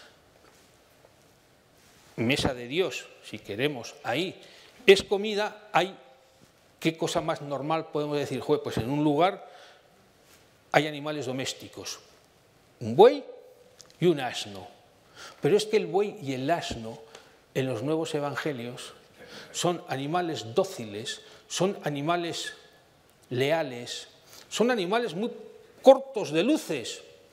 mesa de Dios, si queremos, ahí es comida, hay, ¿qué cosa más normal podemos decir? Pues en un lugar hay animales domésticos, un buey y un asno. Pero es que el buey y el asno en los nuevos evangelios son animales dóciles, son animales leales, son animales muy cortos de luces.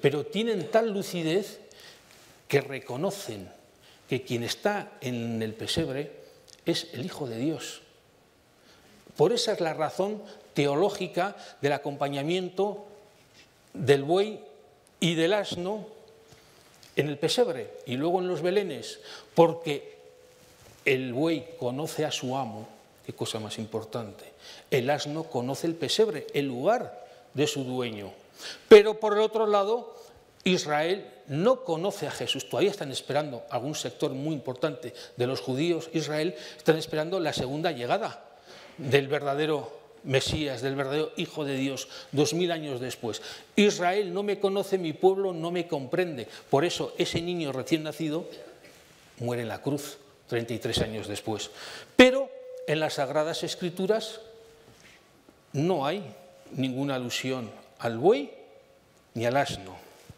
pero tienen tal lucidez que reconocen que quien está en el pesebre es el Hijo de Dios. Por esa es la razón teológica del acompañamiento del buey y del asno en el pesebre y luego en los belenes, porque el buey conoce a su amo, qué cosa más importante, el asno conoce el pesebre, el lugar de su dueño. Pero por el otro lado, Israel no conoce a Jesús, todavía están esperando, algún sector muy importante de los judíos, Israel, están esperando la segunda llegada del verdadero Mesías, del verdadero Hijo de Dios, 2000 años después. Israel no me conoce, mi pueblo no me comprende. Por eso ese niño recién nacido muere en la cruz 33 años después. Pero en las Sagradas Escrituras no hay ninguna alusión al buey ni al asno.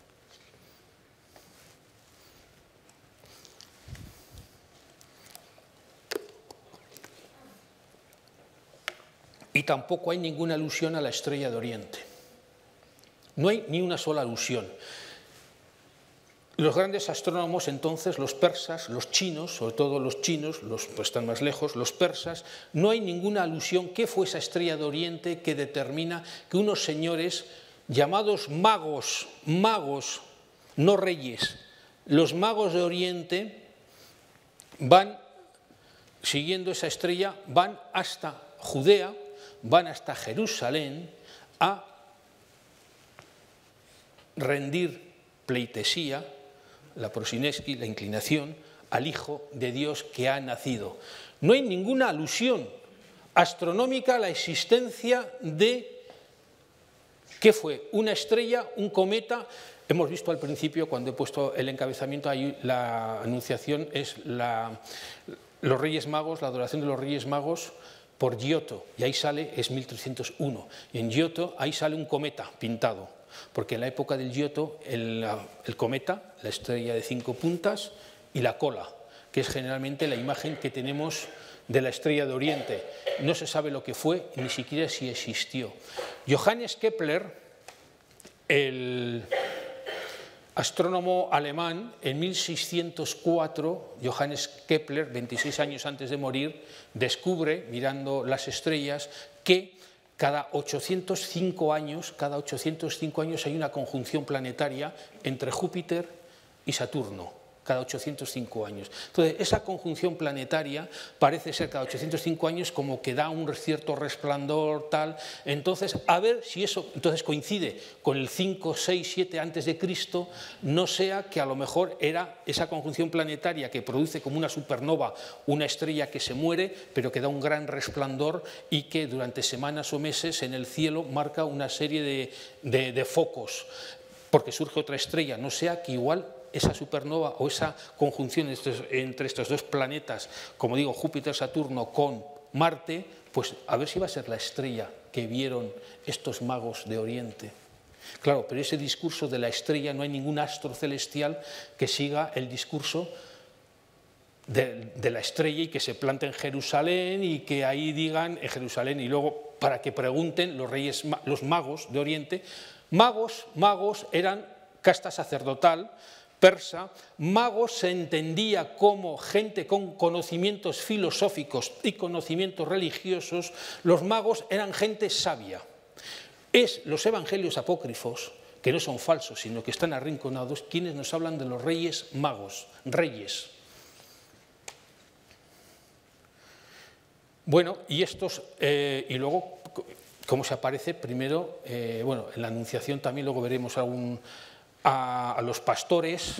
Y tampoco hay ninguna alusión a la estrella de Oriente. No hay ni una sola alusión. Los grandes astrónomos entonces, los persas, los chinos, sobre todo los chinos, los pues están más lejos, los persas, no hay ninguna alusión. ¿Qué fue esa estrella de Oriente que determina que unos señores llamados magos, no reyes, los magos de Oriente van siguiendo esa estrella, van hasta Judea, van hasta Jerusalén a rendir pleitesía, la prosineski, la inclinación, al Hijo de Dios que ha nacido? No hay ninguna alusión astronómica a la existencia de, ¿qué fue? Una estrella, un cometa. Hemos visto al principio, cuando he puesto el encabezamiento, ahí la anunciación es los Reyes Magos, la adoración de los Reyes Magos por Giotto, y ahí sale, es 1301, y en Giotto ahí sale un cometa pintado, porque en la época del Giotto el cometa, la estrella de 5 puntas y la cola, que es generalmente la imagen que tenemos de la estrella de Oriente. No se sabe lo que fue, ni siquiera si existió. Johannes Kepler, el astrónomo alemán, en 1604, Johannes Kepler, 26 años antes de morir, descubre, mirando las estrellas, que cada 805 años hay una conjunción planetaria entre Júpiter y Saturno. Cada 805 años. Entonces, esa conjunción planetaria parece ser cada 805 años como que da un cierto resplandor, tal. Entonces, a ver si eso entonces coincide con el 5, 6, 7 antes de Cristo, no sea que a lo mejor era esa conjunción planetaria que produce como una supernova, una estrella que se muere, pero que da un gran resplandor y que durante semanas o meses en el cielo marca una serie de focos, porque surge otra estrella, no sea que igual esa supernova o esa conjunción entre estos dos planetas, como digo, Júpiter, Saturno con Marte, pues a ver si va a ser la estrella que vieron estos magos de Oriente. Claro, pero ese discurso de la estrella, no hay ningún astro celestial que siga el discurso de la estrella y que se plante en Jerusalén y que ahí digan en Jerusalén y luego para que pregunten los magos de Oriente. Magos eran casta sacerdotal persa. Magos se entendía como gente con conocimientos filosóficos y conocimientos religiosos. Los magos eran gente sabia. Los evangelios apócrifos, que no son falsos, sino que están arrinconados, quienes nos hablan de los reyes magos, reyes. Bueno, y estos, y luego, ¿cómo se aparece? Primero, bueno, en la Anunciación también, luego veremos a los pastores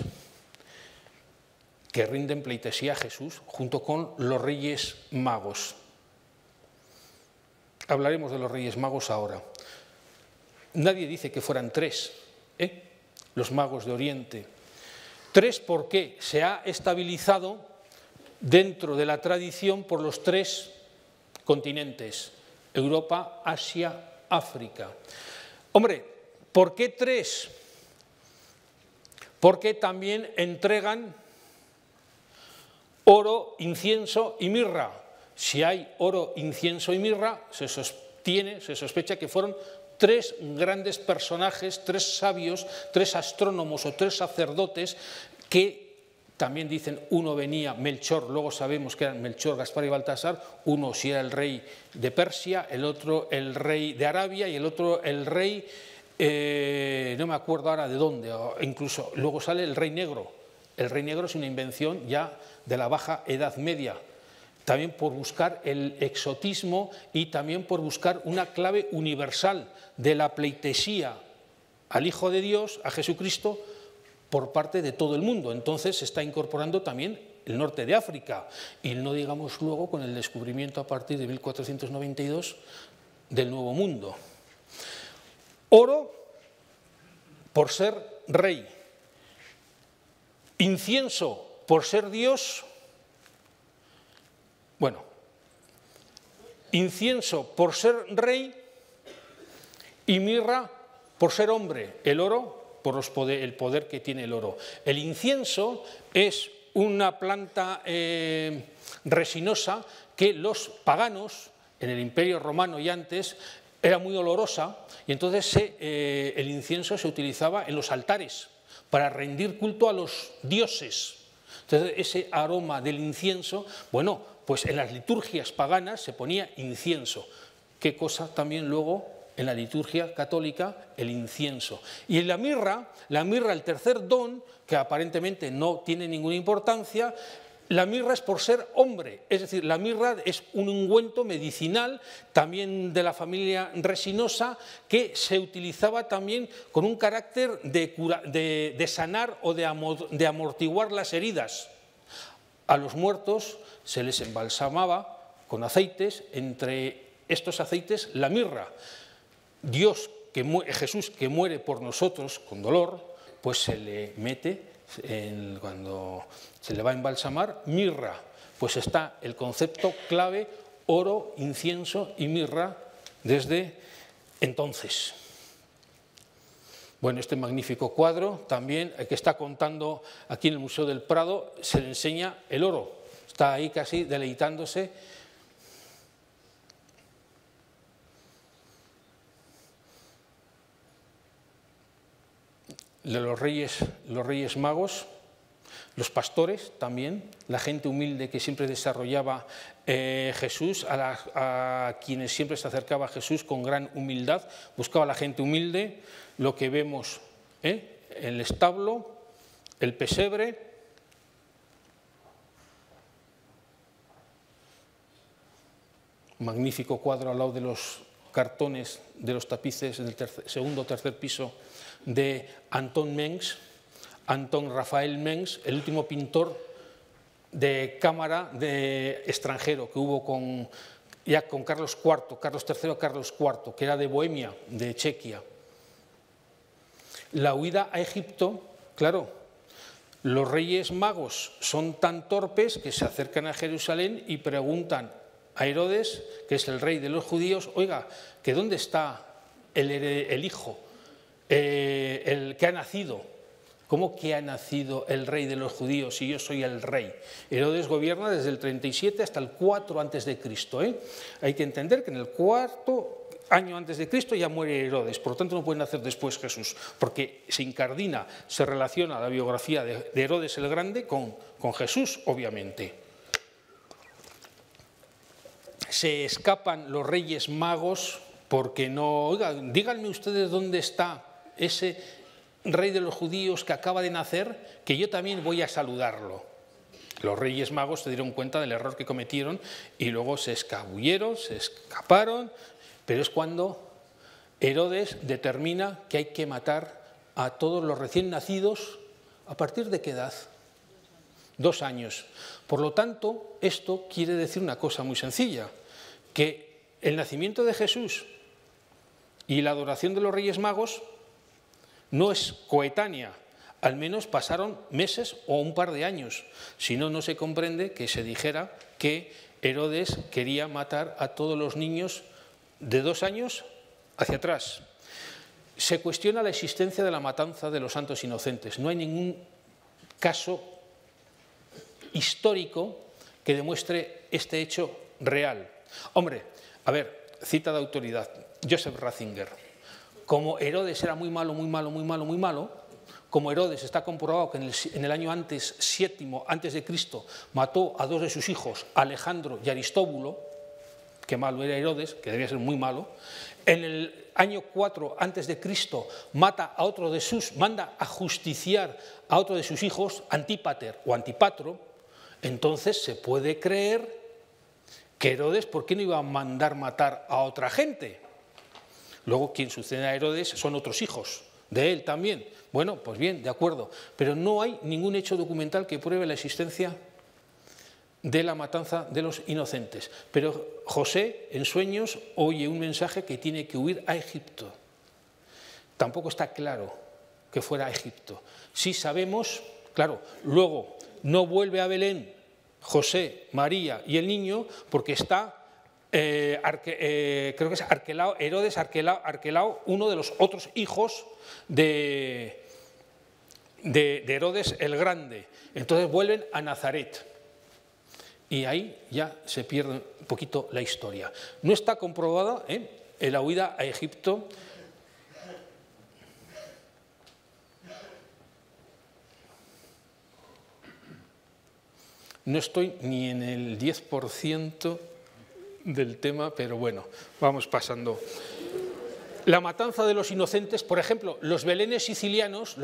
que rinden pleitesía a Jesús junto con los reyes magos. Hablaremos de los reyes magos ahora. Nadie dice que fueran 3, los magos de Oriente. 3 porque se ha estabilizado dentro de la tradición por los 3 continentes: Europa, Asia, África. Hombre, ¿por qué 3? Porque también entregan oro, incienso y mirra. Si hay oro, incienso y mirra, se sospecha que fueron tres grandes personajes, tres sabios, tres astrónomos o tres sacerdotes que también dicen, uno venía, Melchor, luego sabemos que eran Melchor, Gaspar y Baltasar, uno si era el rey de Persia, el otro el rey de Arabia y el otro el rey, no me acuerdo ahora de dónde, incluso luego sale el rey negro. El rey negro es una invención ya de la Baja Edad Media, también por buscar el exotismo y también por buscar una clave universal de la pleitesía al Hijo de Dios, a Jesucristo, por parte de todo el mundo. Entonces se está incorporando también el norte de África y no digamos luego con el descubrimiento a partir de 1492 del Nuevo Mundo. Oro por ser rey, incienso por ser Dios, bueno, incienso por ser rey y mirra por ser hombre, el oro por el poder que tiene el oro. El incienso es una planta resinosa que los paganos, en el Imperio Romano y antes, era muy olorosa y entonces el incienso se utilizaba en los altares para rendir culto a los dioses. Entonces ese aroma del incienso, bueno, pues en las liturgias paganas se ponía incienso. ¿Qué cosa también luego en la liturgia católica? El incienso. Y en la mirra, el tercer don, que aparentemente no tiene ninguna importancia, la mirra es por ser hombre, es decir, la mirra es un ungüento medicinal, también de la familia resinosa, que se utilizaba también con un carácter de sanar o de amortiguar las heridas. A los muertos se les embalsamaba con aceites, entre estos aceites la mirra. Jesús que muere por nosotros con dolor, pues se le mete, cuando se le va a embalsamar, mirra. Pues está el concepto clave oro, incienso y mirra desde entonces. Bueno, este magnífico cuadro también, que está contando aquí en el Museo del Prado, se le enseña el oro. Está ahí casi deleitándose. De los reyes magos, los pastores también, la gente humilde que siempre desarrollaba Jesús, a quienes siempre se acercaba a Jesús con gran humildad, buscaba a la gente humilde, lo que vemos, el establo, el pesebre, magnífico cuadro al lado de los cartones de los tapices del segundo o tercer piso de Anton Mengs, Anton Rafael Mengs, el último pintor de cámara extranjero que hubo con Carlos IV, Carlos III, Carlos IV, que era de Bohemia, de Chequia. La huida a Egipto, claro, los reyes magos son tan torpes que se acercan a Jerusalén y preguntan a Herodes, que es el rey de los judíos, oiga, que ¿dónde está el hijo, el que ha nacido? ¿Cómo que ha nacido el rey de los judíos si yo soy el rey? Herodes gobierna desde el 37 hasta el 4 a.C. Hay que entender que en el 4 año antes de Cristo ya muere Herodes, por lo tanto no puede nacer después Jesús, porque se incardina, se relaciona la biografía de Herodes el Grande con Jesús, obviamente. Se escapan los reyes magos porque no... Oiga, díganme ustedes dónde está ese rey de los judíos que acaba de nacer, que yo también voy a saludarlo. Los reyes magos se dieron cuenta del error que cometieron y luego se escabulleron, se escaparon, pero es cuando Herodes determina que hay que matar a todos los recién nacidos. ¿A partir de qué edad? 2 años. Por lo tanto, esto quiere decir una cosa muy sencilla, que el nacimiento de Jesús y la adoración de los Reyes Magos no es coetánea, al menos pasaron meses o un par de años, si no, no se comprende que se dijera que Herodes quería matar a todos los niños de 2 años hacia atrás. Se cuestiona la existencia de la matanza de los santos inocentes, no hay ningún caso histórico que demuestre este hecho real. Hombre, a ver, cita de autoridad, Joseph Ratzinger. como Herodes era muy malo, como Herodes está comprobado que en el año VII antes de Cristo mató a 2 de sus hijos, Alejandro y Aristóbulo, que malo era Herodes, que debía ser muy malo. En el año 4 antes de Cristo manda a justiciar a otro de sus hijos, Antípater o Antipatro. Entonces se puede creer que Herodes, ¿por qué no iba a mandar matar a otra gente? Luego, quien sucede a Herodes son otros hijos de él también. Bueno, pues bien, de acuerdo, pero no hay ningún hecho documental que pruebe la existencia de la matanza de los inocentes. Pero José, en sueños, oye un mensaje que tiene que huir a Egipto. Tampoco está claro que fuera a Egipto. Sí sabemos, claro, luego no vuelve a Belén José, María y el niño porque está, creo que es Herodes Arquelao, uno de los otros hijos de Herodes el Grande. Entonces vuelven a Nazaret. Y ahí ya se pierde un poquito la historia. No está comprobada la huida a Egipto. No estoy ni en el 10% del tema, pero bueno, vamos pasando. La matanza de los inocentes, por ejemplo, los belenes sicilianos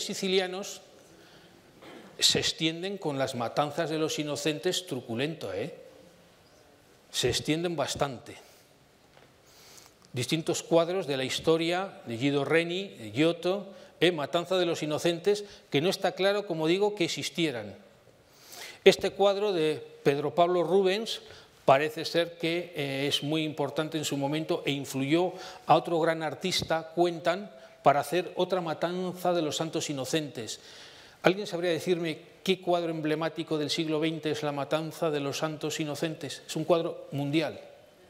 se extienden con las matanzas de los inocentes truculento, se extienden bastante. Distintos cuadros de la historia de Guido Reni, de Giotto, matanza de los inocentes, que no está claro, como digo, que existieran. Este cuadro de Pedro Pablo Rubens parece ser que es muy importante en su momento e influyó a otro gran artista, cuentan, para hacer otra matanza de los santos inocentes. ¿Alguien sabría decirme qué cuadro emblemático del siglo XX es la matanza de los santos inocentes? Es un cuadro mundial.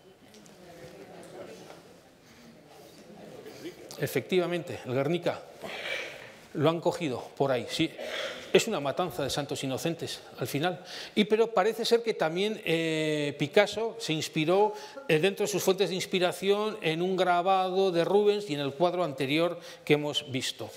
Efectivamente, el Guernica. Lo han cogido por ahí, sí. Es una matanza de santos inocentes al final. Pero parece ser que también Picasso se inspiró dentro de sus fuentes de inspiración en un grabado de Rubens y en el cuadro anterior que hemos visto.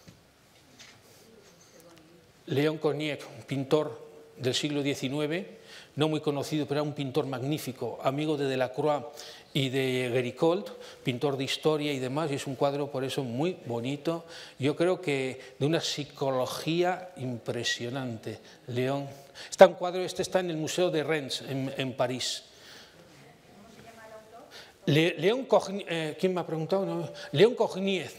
Léon Cornier, un pintor del siglo XIX, no muy conocido, pero era un pintor magnífico, amigo de Delacroix y de Géricault, pintor de historia y demás, y es un cuadro por eso muy bonito, yo creo que de una psicología impresionante. Léon, está un cuadro, este está en el Museo de Rennes, en París. Léon Cornier, ¿quién me ha preguntado? No. Léon Cornier,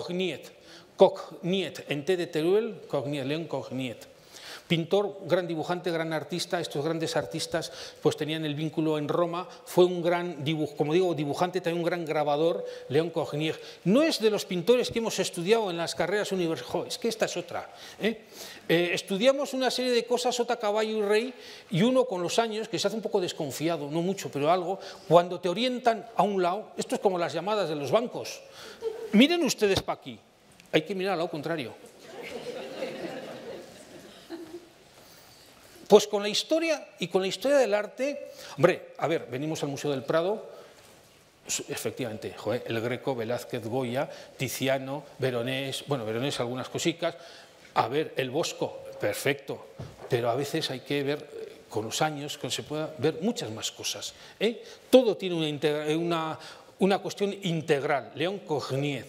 en T de Teruel, Léon Cornier. Pintor, gran dibujante, gran artista. Estos grandes artistas pues tenían el vínculo en Roma. Fue un gran como digo, dibujante, también un gran grabador, Léon Cornier. No es de los pintores que hemos estudiado en las carreras universitarias, es que esta es otra. Estudiamos una serie de cosas, sota, caballo y rey, y uno con los años, que se hace un poco desconfiado, no mucho, pero algo, cuando te orientan a un lado, esto es como las llamadas de los bancos. Miren ustedes para aquí, hay que mirar al lado contrario. Pues con la historia y con la historia del arte, hombre, a ver, venimos al Museo del Prado, efectivamente, el Greco, Velázquez, Goya, Tiziano, Veronés, bueno, Veronés algunas cositas, a ver, el Bosco, perfecto, pero a veces hay que ver con los años que se pueda ver muchas más cosas. Todo tiene una cuestión integral. Léon Cornier.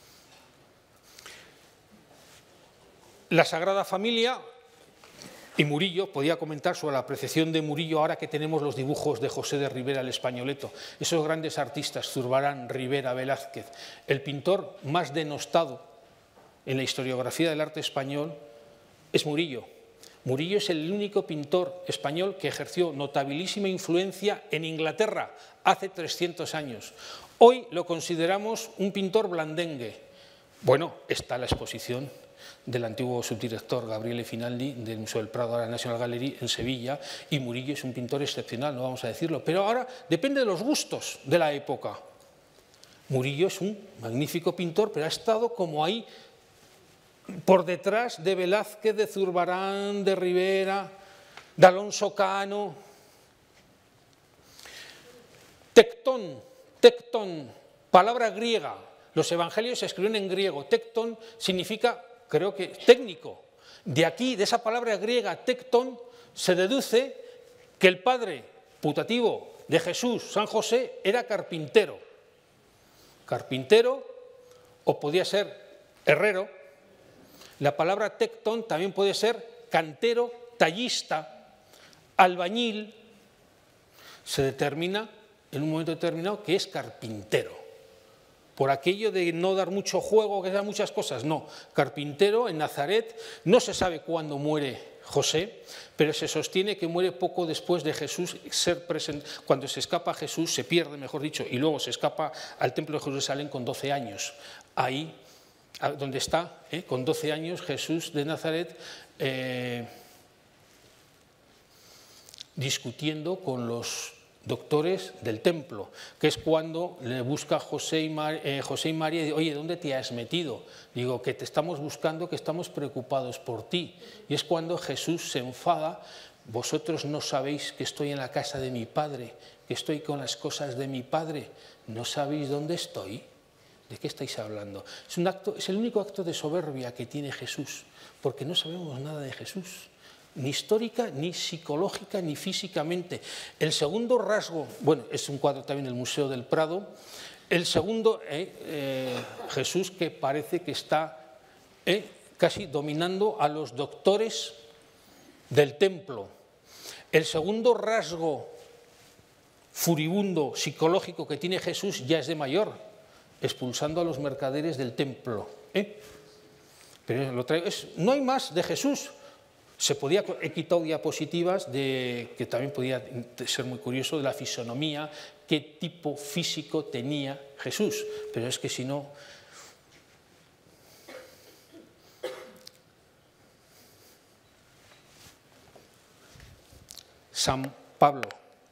La Sagrada Familia. Y Murillo, podía comentar sobre la apreciación de Murillo ahora que tenemos los dibujos de José de Rivera el Españoleto. Esos grandes artistas, Zurbarán, Rivera, Velázquez. El pintor más denostado en la historiografía del arte español es Murillo. Murillo es el único pintor español que ejerció notabilísima influencia en Inglaterra hace 300 años. Hoy lo consideramos un pintor blandengue. Bueno, está la exposición del antiguo subdirector Gabriele Finaldi del Museo del Prado, ahora National Gallery en Sevilla, y Murillo es un pintor excepcional, no vamos a decirlo, pero ahora depende de los gustos de la época. Murillo es un magnífico pintor, pero ha estado como ahí por detrás de Velázquez, de Zurbarán, de Rivera, de Alonso Cano. Tectón, palabra griega. Los evangelios se escribieron en griego. Tecton significa, creo que, técnico. De aquí, de esa palabra griega, tecton, se deduce que el padre putativo de Jesús, San José, era carpintero. Carpintero, o podía ser herrero. La palabra tecton también puede ser cantero, tallista, albañil. Se determina en un momento determinado que es carpintero. Por aquello de no dar mucho juego, que sea muchas cosas, no. Carpintero en Nazaret, no se sabe cuándo muere José, pero se sostiene que muere poco después de Jesús ser presente. Cuando se escapa Jesús, se pierde, mejor dicho, y luego se escapa al templo de Jerusalén con 12 años. Ahí, donde está, con 12 años, Jesús de Nazaret, discutiendo con los doctores del templo, que es cuando le busca José y María y dice, oye, ¿dónde te has metido? Digo, que te estamos buscando, que estamos preocupados por ti. Y es cuando Jesús se enfada, vosotros no sabéis que estoy en la casa de mi Padre, que estoy con las cosas de mi Padre, ¿no sabéis dónde estoy? ¿De qué estáis hablando? Es el único acto de soberbia que tiene Jesús, porque no sabemos nada de Jesús. Ni histórica, ni psicológica, ni físicamente. El segundo rasgo, bueno, es un cuadro también del Museo del Prado, el segundo, Jesús que parece que está casi dominando a los doctores del templo. El segundo rasgo furibundo, psicológico que tiene Jesús ya es de mayor, expulsando a los mercaderes del templo. Pero no hay más de Jesús. He quitado diapositivas que también podía ser muy curioso de la fisonomía, qué tipo físico tenía Jesús, pero es que si no... San Pablo.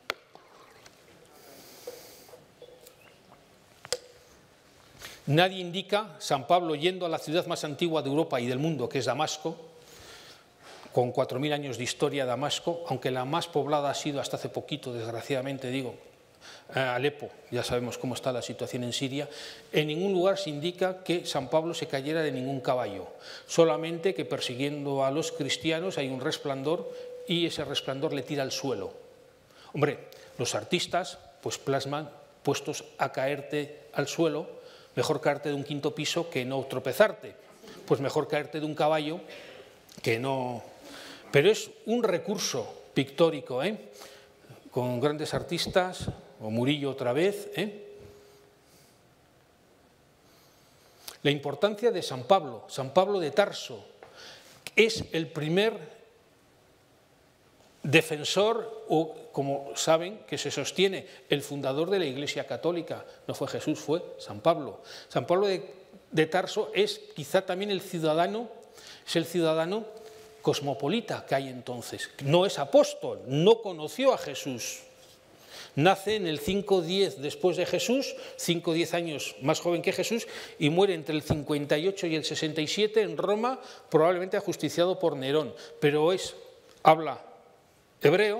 Nadie indica San Pablo yendo a la ciudad más antigua de Europa y del mundo, que es Damasco, con 4000 años de historia Damasco, aunque la más poblada ha sido hasta hace poquito, desgraciadamente digo, Alepo, ya sabemos cómo está la situación en Siria. En ningún lugar se indica que San Pablo se cayera de ningún caballo, solamente que persiguiendo a los cristianos hay un resplandor y ese resplandor le tira al suelo. Hombre, los artistas pues plasman puestos a caerte al suelo, mejor caerte de un quinto piso que no tropezarte, pues mejor caerte de un caballo que no... Pero es un recurso pictórico, con grandes artistas, o Murillo otra vez. La importancia de San Pablo de Tarso, es el primer defensor, o como saben, que se sostiene, el fundador de la Iglesia Católica. No fue Jesús, fue San Pablo. San Pablo de Tarso es quizá también el ciudadano cosmopolita que hay entonces. No es apóstol, no conoció a Jesús. Nace en el 510 después de Jesús, 5 o 10 años más joven que Jesús, y muere entre el 58 y el 67 en Roma, probablemente ajusticiado por Nerón. Pero habla hebreo,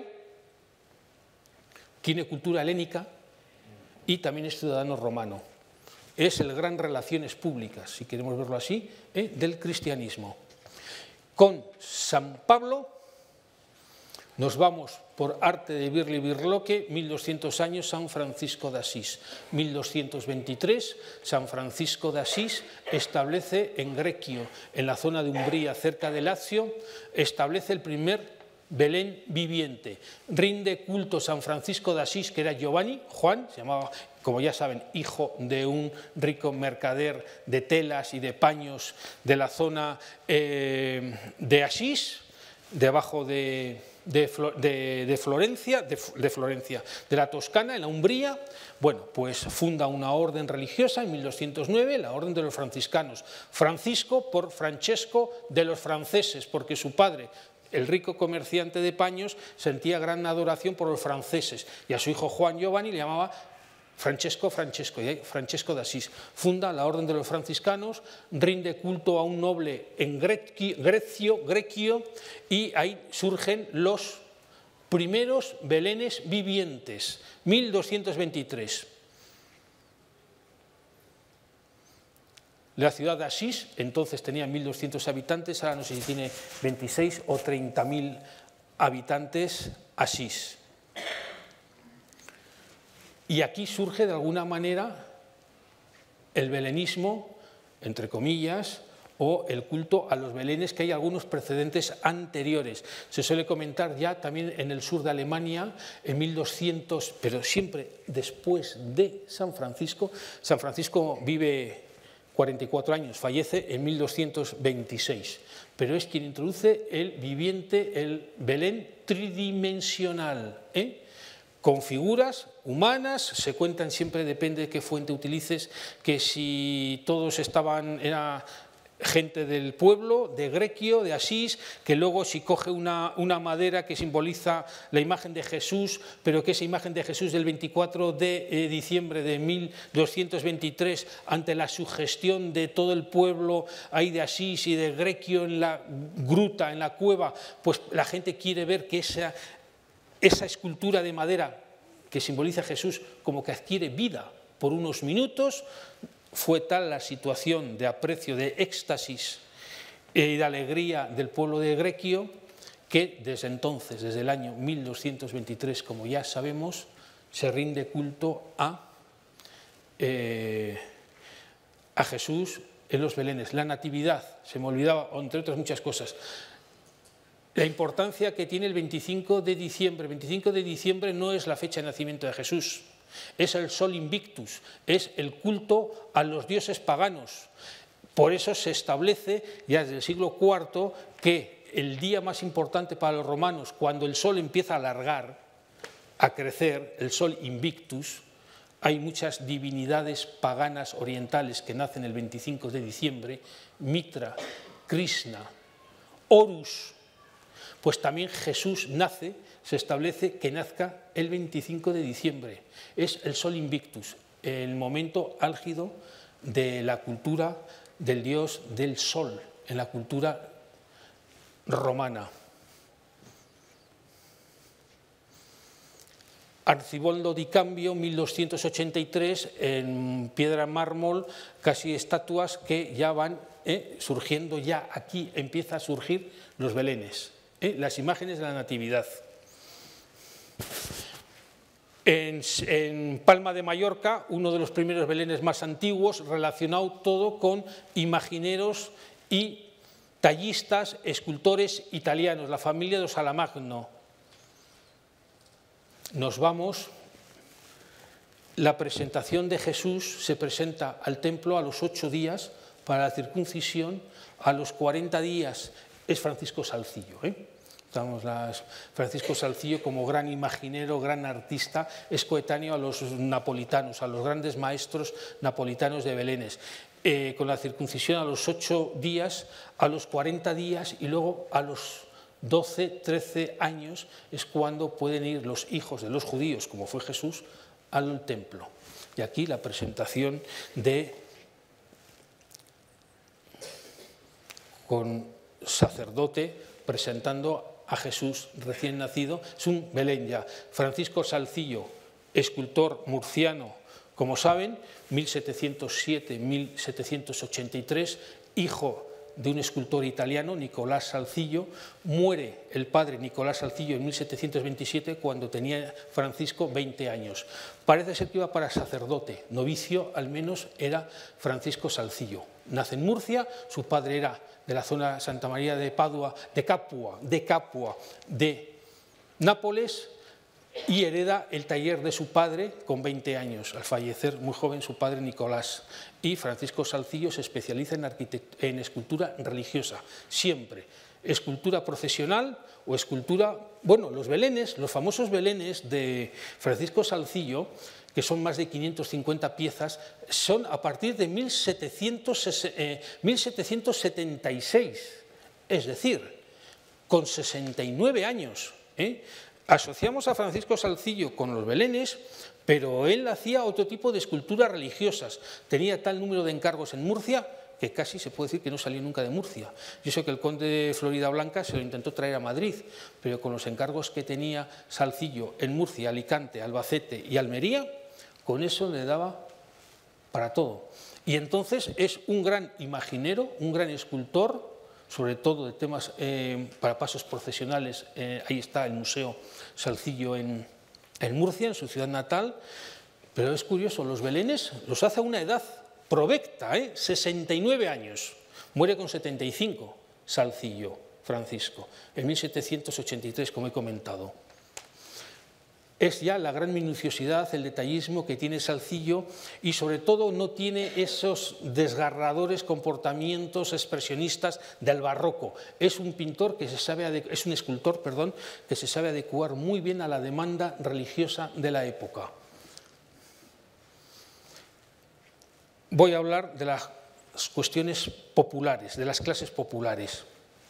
tiene cultura helénica y también es ciudadano romano. Es el gran relaciones públicas, si queremos verlo así, del cristianismo. Con San Pablo nos vamos por arte de Birli Birloque, 1200 años, San Francisco de Asís. 1223, San Francisco de Asís establece en Greccio, en la zona de Umbría, cerca de Lacio, establece el primer Belén viviente. Rinde culto San Francisco de Asís, que era Juan, se llamaba, como ya saben, hijo de un rico mercader de telas y de paños de la zona de Asís, debajo de Florencia, de la Toscana, en la Umbría. Bueno, pues funda una orden religiosa en 1209, la orden de los franciscanos. Francisco por Francesco de los franceses, porque su padre, el rico comerciante de paños, sentía gran adoración por los franceses, y a su hijo Juan Giovanni le llamaba Francesco de Asís. Funda la orden de los franciscanos, rinde culto a un noble en Greccio, y ahí surgen los primeros belenes vivientes, 1223. La ciudad de Asís entonces tenía 1.200 habitantes, ahora no sé si tiene 26 o 30.000 habitantes Asís. Y aquí surge de alguna manera el belenismo, entre comillas, o el culto a los belenes, que hay algunos precedentes anteriores. Se suele comentar ya también en el sur de Alemania, en 1200, pero siempre después de San Francisco. San Francisco vive 44 años, fallece en 1226, pero es quien introduce el viviente, el Belén tridimensional, con figuras humanas. Se cuentan siempre, depende de qué fuente utilices, que si todos estaban, era gente del pueblo, de Grequio, de Asís, que luego si coge una madera que simboliza la imagen de Jesús, pero que esa imagen de Jesús del 24 de diciembre de 1223, ante la sugestión de todo el pueblo ahí de Asís y de Grequio en la gruta, en la cueva, pues la gente quiere ver que esa escultura de madera que simboliza a Jesús como que adquiere vida por unos minutos. Fue tal la situación de aprecio, de éxtasis y de alegría del pueblo de Grequio, que desde entonces, desde el año 1223, como ya sabemos, se rinde culto a Jesús en los belenes. La natividad, se me olvidaba, entre otras muchas cosas, la importancia que tiene el 25 de diciembre. El 25 de diciembre no es la fecha de nacimiento de Jesús, es el Sol Invictus, es el culto a los dioses paganos. Por eso se establece ya desde el siglo IV que el día más importante para los romanos, cuando el sol empieza a alargar, a crecer, el Sol Invictus, hay muchas divinidades paganas orientales que nacen el 25 de diciembre, Mitra, Krishna, Horus. Pues también Jesús nace, se establece que nazca el 25 de diciembre. Es el Sol Invictus, el momento álgido de la cultura del dios del sol, en la cultura romana. Arciboldo di Cambio, 1283, en piedra mármol, casi estatuas que ya van surgiendo, ya aquí empieza a surgir los belenes. Las imágenes de la Natividad. En Palma de Mallorca, uno de los primeros belenes más antiguos, relacionado todo con imagineros y tallistas, escultores italianos, la familia de Salamagno. Nos vamos. La presentación de Jesús se presenta al templo a los 8 días para la circuncisión, a los 40 días es Francisco Salzillo. Francisco Salzillo, como gran imaginero, gran artista, es coetáneo a los napolitanos, a los grandes maestros napolitanos de belenes. Con la circuncisión a los 8 días, a los 40 días y luego a los 12, 13 años es cuando pueden ir los hijos de los judíos, como fue Jesús, al templo. Y aquí la presentación con sacerdote presentando a Jesús recién nacido. Es un Belén ya. Francisco Salzillo, escultor murciano, como saben, 1707-1783, hijo de un escultor italiano, Nicolás Salzillo. Muere el padre Nicolás Salzillo en 1727, cuando tenía Francisco 20 años. Parece ser que iba para sacerdote, novicio al menos era Francisco Salzillo. Nace en Murcia, su padre era de la zona Santa María de Padua, de Capua, de Nápoles, y hereda el taller de su padre con 20 años, al fallecer muy joven su padre Nicolás. Y Francisco Salzillo se especializa en escultura religiosa, siempre. Escultura procesional o escultura, bueno, los belenes, los famosos belenes de Francisco Salzillo, que son más de 550 piezas, son a partir de 1776, es decir, con 69 años. Asociamos a Francisco Salzillo con los belenes, pero él hacía otro tipo de esculturas religiosas. Tenía tal número de encargos en Murcia que casi se puede decir que no salió nunca de Murcia. Yo sé que el conde de Floridablanca se lo intentó traer a Madrid, pero con los encargos que tenía Salzillo en Murcia, Alicante, Albacete y Almería, con eso le daba para todo. Y entonces es un gran imaginero, un gran escultor, sobre todo de temas para pasos procesionales. Ahí está el Museo Salcillo en Murcia, en su ciudad natal. Pero es curioso, los belenes los hace a una edad provecta, 69 años. Muere con 75, Salcillo Francisco, en 1783, como he comentado. Es ya la gran minuciosidad, el detallismo que tiene Salcillo y sobre todo no tiene esos desgarradores comportamientos expresionistas del barroco. Es un pintor que es un escultor, perdón, que se sabe adecuar muy bien a la demanda religiosa de la época. Voy a hablar de las cuestiones populares, de las clases populares.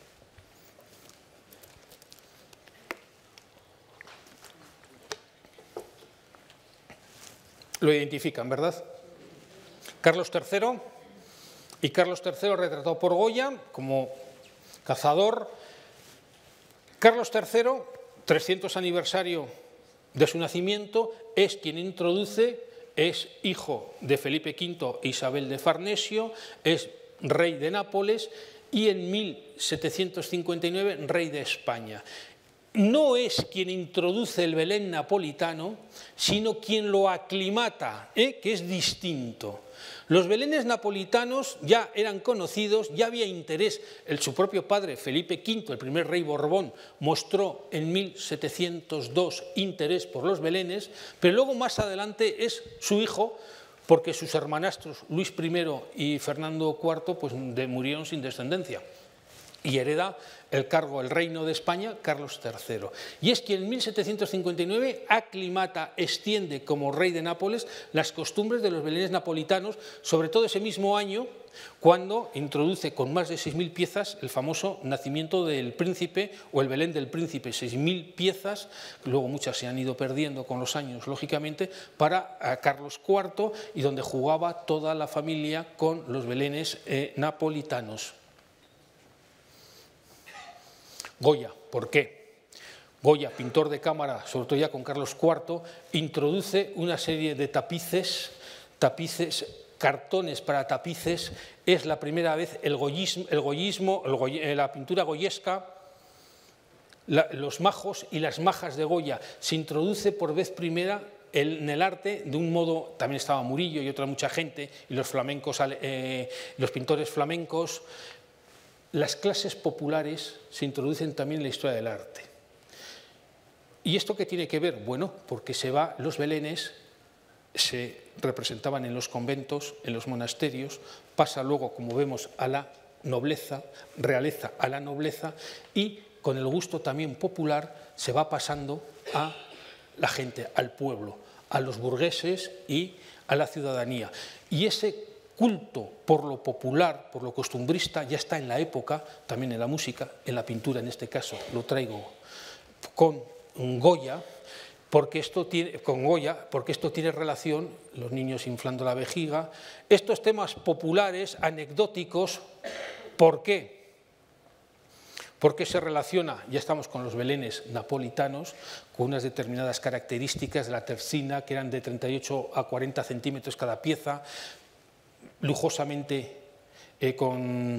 Lo identifican, ¿verdad? Carlos III, y Carlos III retratado por Goya como cazador. Carlos III, 300 aniversario de su nacimiento, es quien introduce, es hijo de Felipe V e Isabel de Farnesio, es rey de Nápoles y en 1759 rey de España. No es quien introduce el Belén napolitano, sino quien lo aclimata, que es distinto. Los belenes napolitanos ya eran conocidos, ya había interés. Su propio padre, Felipe V, el primer rey Borbón, mostró en 1702 interés por los belenes, pero luego más adelante es su hijo, porque sus hermanastros Luis I y Fernando IV pues, murieron sin descendencia. Y hereda el cargo, el reino de España, Carlos III. Y es quien en 1759 aclimata, extiende como rey de Nápoles las costumbres de los belenes napolitanos, sobre todo ese mismo año, cuando introduce con más de 6.000 piezas el famoso nacimiento del príncipe o el Belén del príncipe, 6.000 piezas, luego muchas se han ido perdiendo con los años, lógicamente, para Carlos IV y donde jugaba toda la familia con los belenes napolitanos. Goya, ¿por qué? Goya, pintor de cámara, sobre todo ya con Carlos IV, introduce una serie de tapices, cartones para tapices. Es la primera vez la pintura goyesca, los majos y las majas de Goya. Se introduce por vez primera en el arte de un modo, también estaba Murillo y otra mucha gente, y los flamencos, los pintores flamencos. Las clases populares se introducen también en la historia del arte. ¿Y esto qué tiene que ver? Bueno, porque los belenes se representaban en los conventos, en los monasterios, pasa luego, como vemos, a la nobleza, realeza a la nobleza, y con el gusto también popular se va pasando a la gente, al pueblo, a los burgueses y a la ciudadanía. Y ese culto por lo popular, por lo costumbrista, ya está en la época, también en la música, en la pintura en este caso, lo traigo con Goya, porque esto tiene relación, los niños inflando la vejiga, estos temas populares, anecdóticos. ¿Por qué? Porque se relaciona, ya estamos con los belenes napolitanos, con unas determinadas características de la tercina, que eran de 38 a 40 centímetros cada pieza, lujosamente con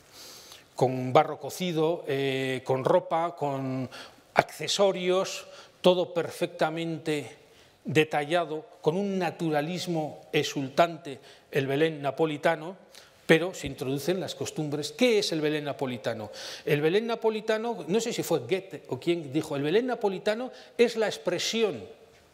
barro cocido, con ropa, con accesorios, todo perfectamente detallado, con un naturalismo exultante, el Belén napolitano, pero se introducen las costumbres. ¿Qué es el Belén napolitano? El Belén napolitano, no sé si fue Goethe o quien dijo, el Belén napolitano es la expresión.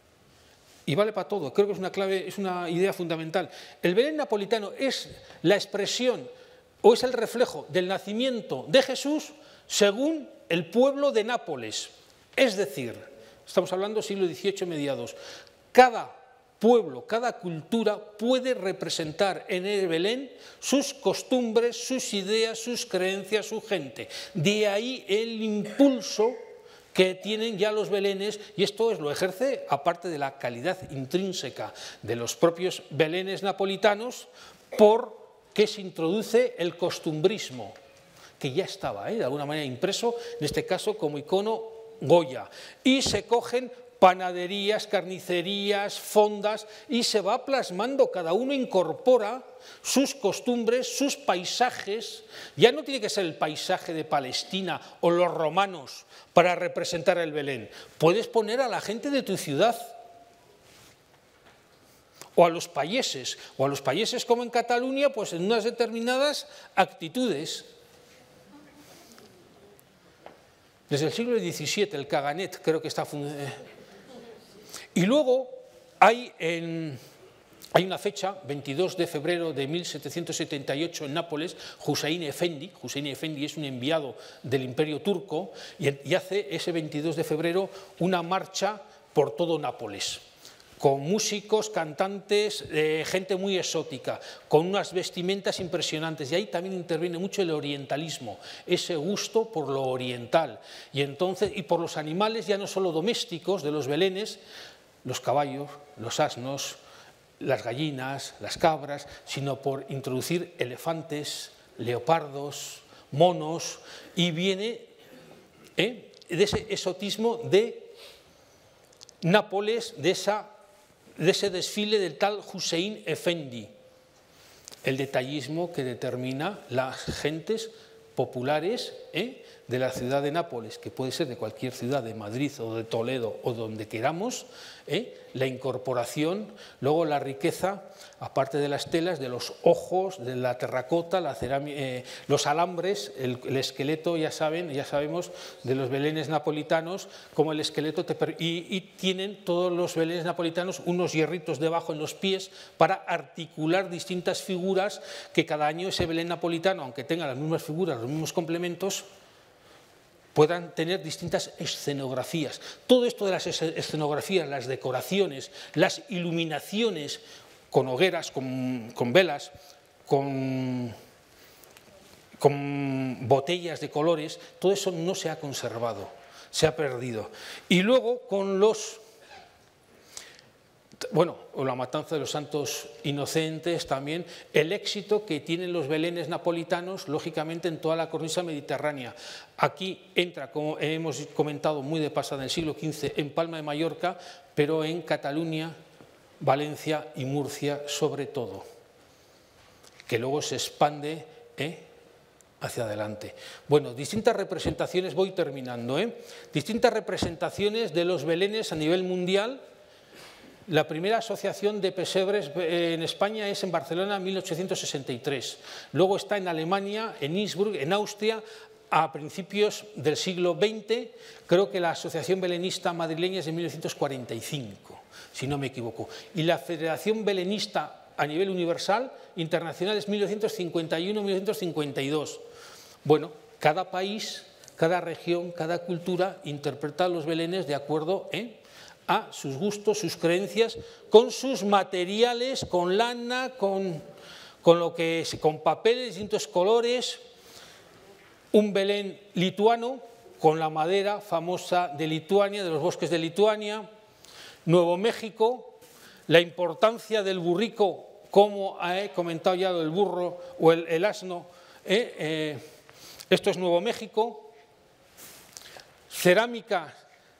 Y vale para todo, creo que es una clave, es una idea fundamental. El Belén napolitano es la expresión o es el reflejo del nacimiento de Jesús según el pueblo de Nápoles. Es decir, estamos hablando siglo XVIII mediados, cada pueblo, cada cultura puede representar en el Belén sus costumbres, sus ideas, sus creencias, su gente. De ahí el impulso que tienen ya los belenes, y esto lo ejerce, aparte de la calidad intrínseca de los propios belenes napolitanos, porque se introduce el costumbrismo, que ya estaba de alguna manera impreso, en este caso como icono Goya, y se cogen panaderías, carnicerías, fondas, y se va plasmando, cada uno incorpora sus costumbres, sus paisajes. Ya no tiene que ser el paisaje de Palestina o los romanos para representar el Belén. Puedes poner a la gente de tu ciudad, o a los países como en Cataluña, pues en unas determinadas actitudes. Desde el siglo XVII, el Caganet creo que está funcionando. Y luego hay una fecha, 22 de febrero de 1778 en Nápoles, Hüseyin Efendi es un enviado del Imperio Turco y hace ese 22 de febrero una marcha por todo Nápoles, con músicos, cantantes, gente muy exótica, con unas vestimentas impresionantes. Y ahí también interviene mucho el orientalismo, ese gusto por lo oriental. Y por los animales, ya no solo domésticos de los belenes, los caballos, los asnos, las gallinas, las cabras, sino por introducir elefantes, leopardos, monos, y viene de ese exotismo de Nápoles, de ese desfile del tal Hüseyin Efendi, el detallismo que determina las gentes populares de la ciudad de Nápoles, que puede ser de cualquier ciudad, de Madrid o de Toledo o donde queramos, la incorporación, luego la riqueza, aparte de las telas, de los ojos, de la terracota, la cerámica, los alambres, el esqueleto, ya sabemos de los belenes napolitanos, como el esqueleto y tienen todos los belenes napolitanos unos hierritos debajo en los pies para articular distintas figuras, que cada año ese belén napolitano, aunque tenga las mismas figuras, los mismos complementos, puedan tener distintas escenografías. Todo esto de las escenografías, las decoraciones, las iluminaciones con hogueras, con velas, con botellas de colores, todo eso no se ha conservado, se ha perdido. Y luego con la matanza de los santos inocentes también, el éxito que tienen los belenes napolitanos, lógicamente, en toda la cornisa mediterránea. Aquí entra, como hemos comentado muy de pasada, en el siglo XV, en Palma de Mallorca, pero en Cataluña, Valencia y Murcia sobre todo, que luego se expande hacia adelante. Bueno, distintas representaciones, voy terminando, distintas representaciones de los belenes a nivel mundial. La primera asociación de pesebres en España es en Barcelona en 1863. Luego está en Alemania, en Innsbruck, en Austria, a principios del siglo XX. Creo que la Asociación Belenista Madrileña es de 1945, si no me equivoco. Y la Federación Belenista a nivel universal, internacional, es 1951-1952. Bueno, cada país, cada región, cada cultura interpreta los belenes de acuerdo a sus gustos, sus creencias, con sus materiales, con lana, con papel de distintos colores. Un Belén lituano con la madera famosa de Lituania, de los bosques de Lituania. Nuevo México, la importancia del burrico, como he comentado ya, el burro o el asno. Esto es Nuevo México. Cerámica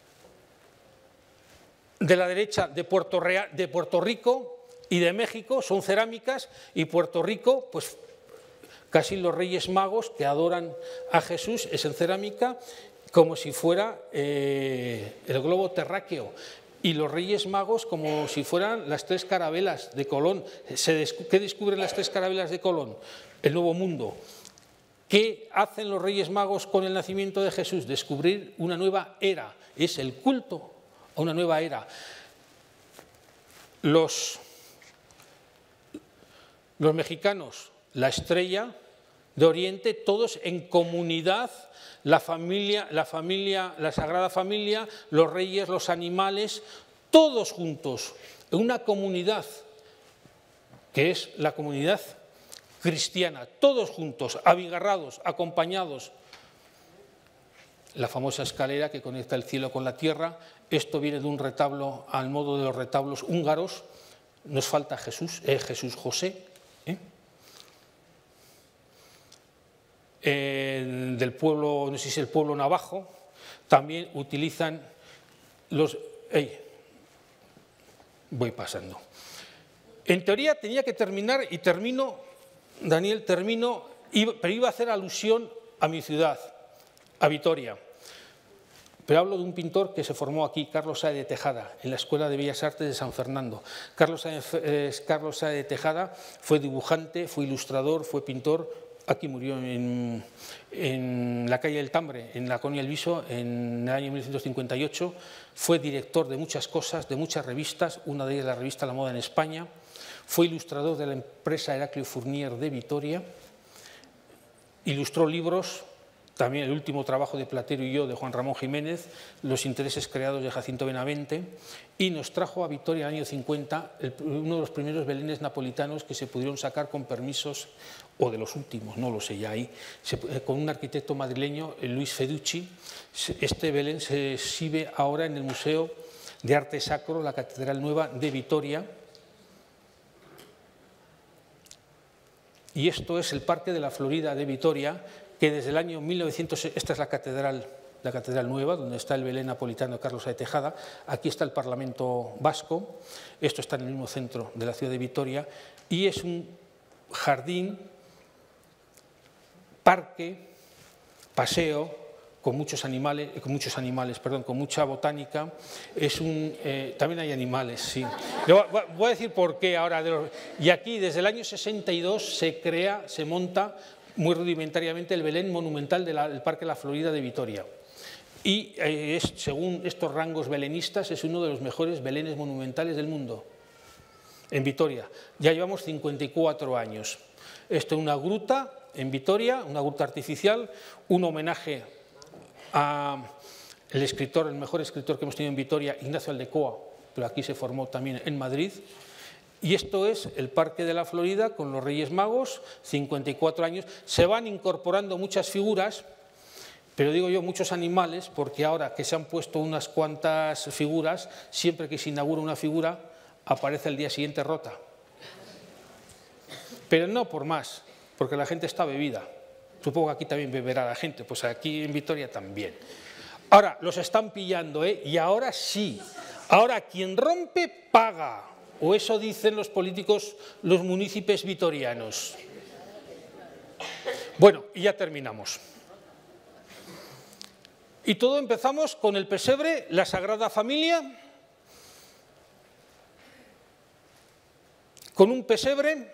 de la derecha de Puerto Rico y de México, son cerámicas, y Puerto Rico, pues casi los Reyes Magos que adoran a Jesús es en cerámica, como si fuera el globo terráqueo, y los Reyes Magos como si fueran las tres carabelas de Colón. ¿Qué descubren las tres carabelas de Colón? El Nuevo Mundo. ¿Qué hacen los Reyes Magos con el nacimiento de Jesús? Descubrir una nueva era, es el culto a una nueva era. Los mexicanos, la estrella de Oriente, todos en comunidad, la Sagrada Familia, los reyes, los animales, todos juntos, en una comunidad que es la comunidad cristiana, todos juntos, abigarrados, acompañados. La famosa escalera que conecta el cielo con la tierra. Esto viene de un retablo al modo de los retablos húngaros. Nos falta Jesús José. Del pueblo, no sé si es el pueblo navajo, también utilizan voy pasando. En teoría tenía que terminar, y termino, Daniel, termino, pero iba a hacer alusión a mi ciudad, a Vitoria. Pero hablo de un pintor que se formó aquí, Carlos Sáez de Tejada, en la Escuela de Bellas Artes de San Fernando. Carlos Sáez de Tejada fue dibujante, fue ilustrador, fue pintor. Aquí murió en la calle del Tambre, en la colonia El Viso, en el año 1958. Fue director de muchas cosas, de muchas revistas, una de ellas la revista La Moda en España. Fue ilustrador de la empresa Heraclio Fournier de Vitoria. Ilustró libros. También el último trabajo de Platero y yo, de Juan Ramón Jiménez, Los intereses creados de Jacinto Benavente, y nos trajo a Vitoria en el año 50 uno de los primeros belenes napolitanos que se pudieron sacar con permisos, o de los últimos, no lo sé ya ahí, con un arquitecto madrileño, Luis Feducci. Este belén se exhibe ahora en el Museo de Arte Sacro, la Catedral Nueva de Vitoria. Y esto es el Parque de la Florida de Vitoria, que desde el año 1900, esta es la Catedral Nueva, donde está el Belén napolitano de Carlos Sáez de Tejada. Aquí está el Parlamento Vasco, esto está en el mismo centro de la ciudad de Vitoria, y es un jardín, parque, paseo, con muchos animales, con mucha botánica. También hay animales, sí. Voy a decir por qué ahora. Y aquí, desde el año 62, se monta muy rudimentariamente el Belén monumental del Parque La Florida de Vitoria. Y según estos rangos belenistas, es uno de los mejores belenes monumentales del mundo, en Vitoria. Ya llevamos 54 años. Esto es una gruta en Vitoria, una gruta artificial, un homenaje al escritor, el mejor escritor que hemos tenido en Vitoria, Ignacio Aldecoa, pero aquí se formó también en Madrid. Y esto es el Parque de la Florida con los Reyes Magos, 54 años. Se van incorporando muchas figuras, pero digo yo muchos animales, porque ahora que se han puesto unas cuantas figuras, siempre que se inaugura una figura, aparece al día siguiente rota. Pero no por más, porque la gente está bebida. Supongo que aquí también beberá la gente, pues aquí en Vitoria también. Ahora, los están pillando, y ahora sí. Ahora, quien rompe, paga. O eso dicen los políticos, los municipios vitorianos. Bueno, y ya terminamos. Y todo empezamos con el pesebre, la Sagrada Familia, con un pesebre.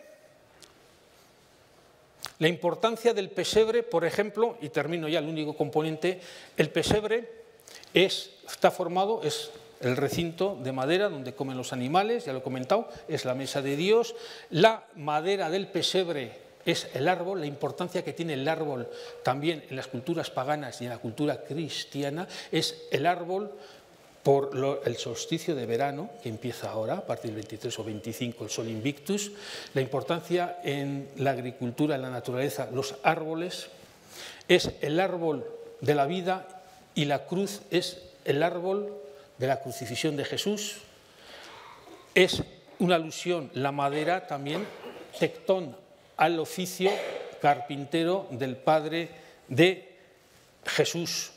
La importancia del pesebre, por ejemplo, y termino ya, el único componente, el pesebre está formado, es el recinto de madera donde comen los animales, ya lo he comentado, es la mesa de Dios. La madera del pesebre es el árbol, la importancia que tiene el árbol también en las culturas paganas y en la cultura cristiana, es el árbol por el solsticio de verano, que empieza ahora, a partir del 23 o 25, el Sol Invictus, la importancia en la agricultura, en la naturaleza, los árboles, es el árbol de la vida, y la cruz es el árbol de la crucifixión de Jesús. Es una alusión, la madera también, tectón, al oficio carpintero del Padre de Jesús.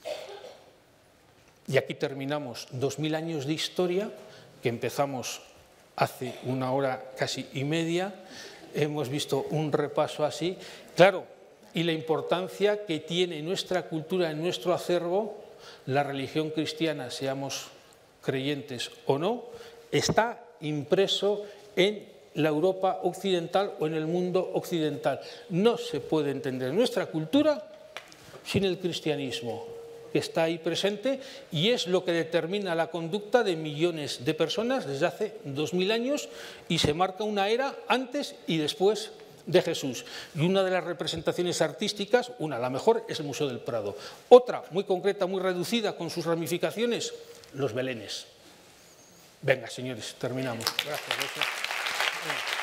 Y aquí terminamos 2000 años de historia, que empezamos hace una hora casi y media. Hemos visto un repaso así, claro, y la importancia que tiene nuestra cultura, en nuestro acervo, la religión cristiana, seamos creyentes o no, está impreso en la Europa occidental o en el mundo occidental. No se puede entender nuestra cultura sin el cristianismo, que está ahí presente, y es lo que determina la conducta de millones de personas desde hace 2000 años, y se marca una era antes y después de Jesús. Y una de las representaciones artísticas, la mejor, es el Museo del Prado. Otra, muy concreta, muy reducida, con sus ramificaciones, los belenes. Venga, señores, terminamos. Gracias.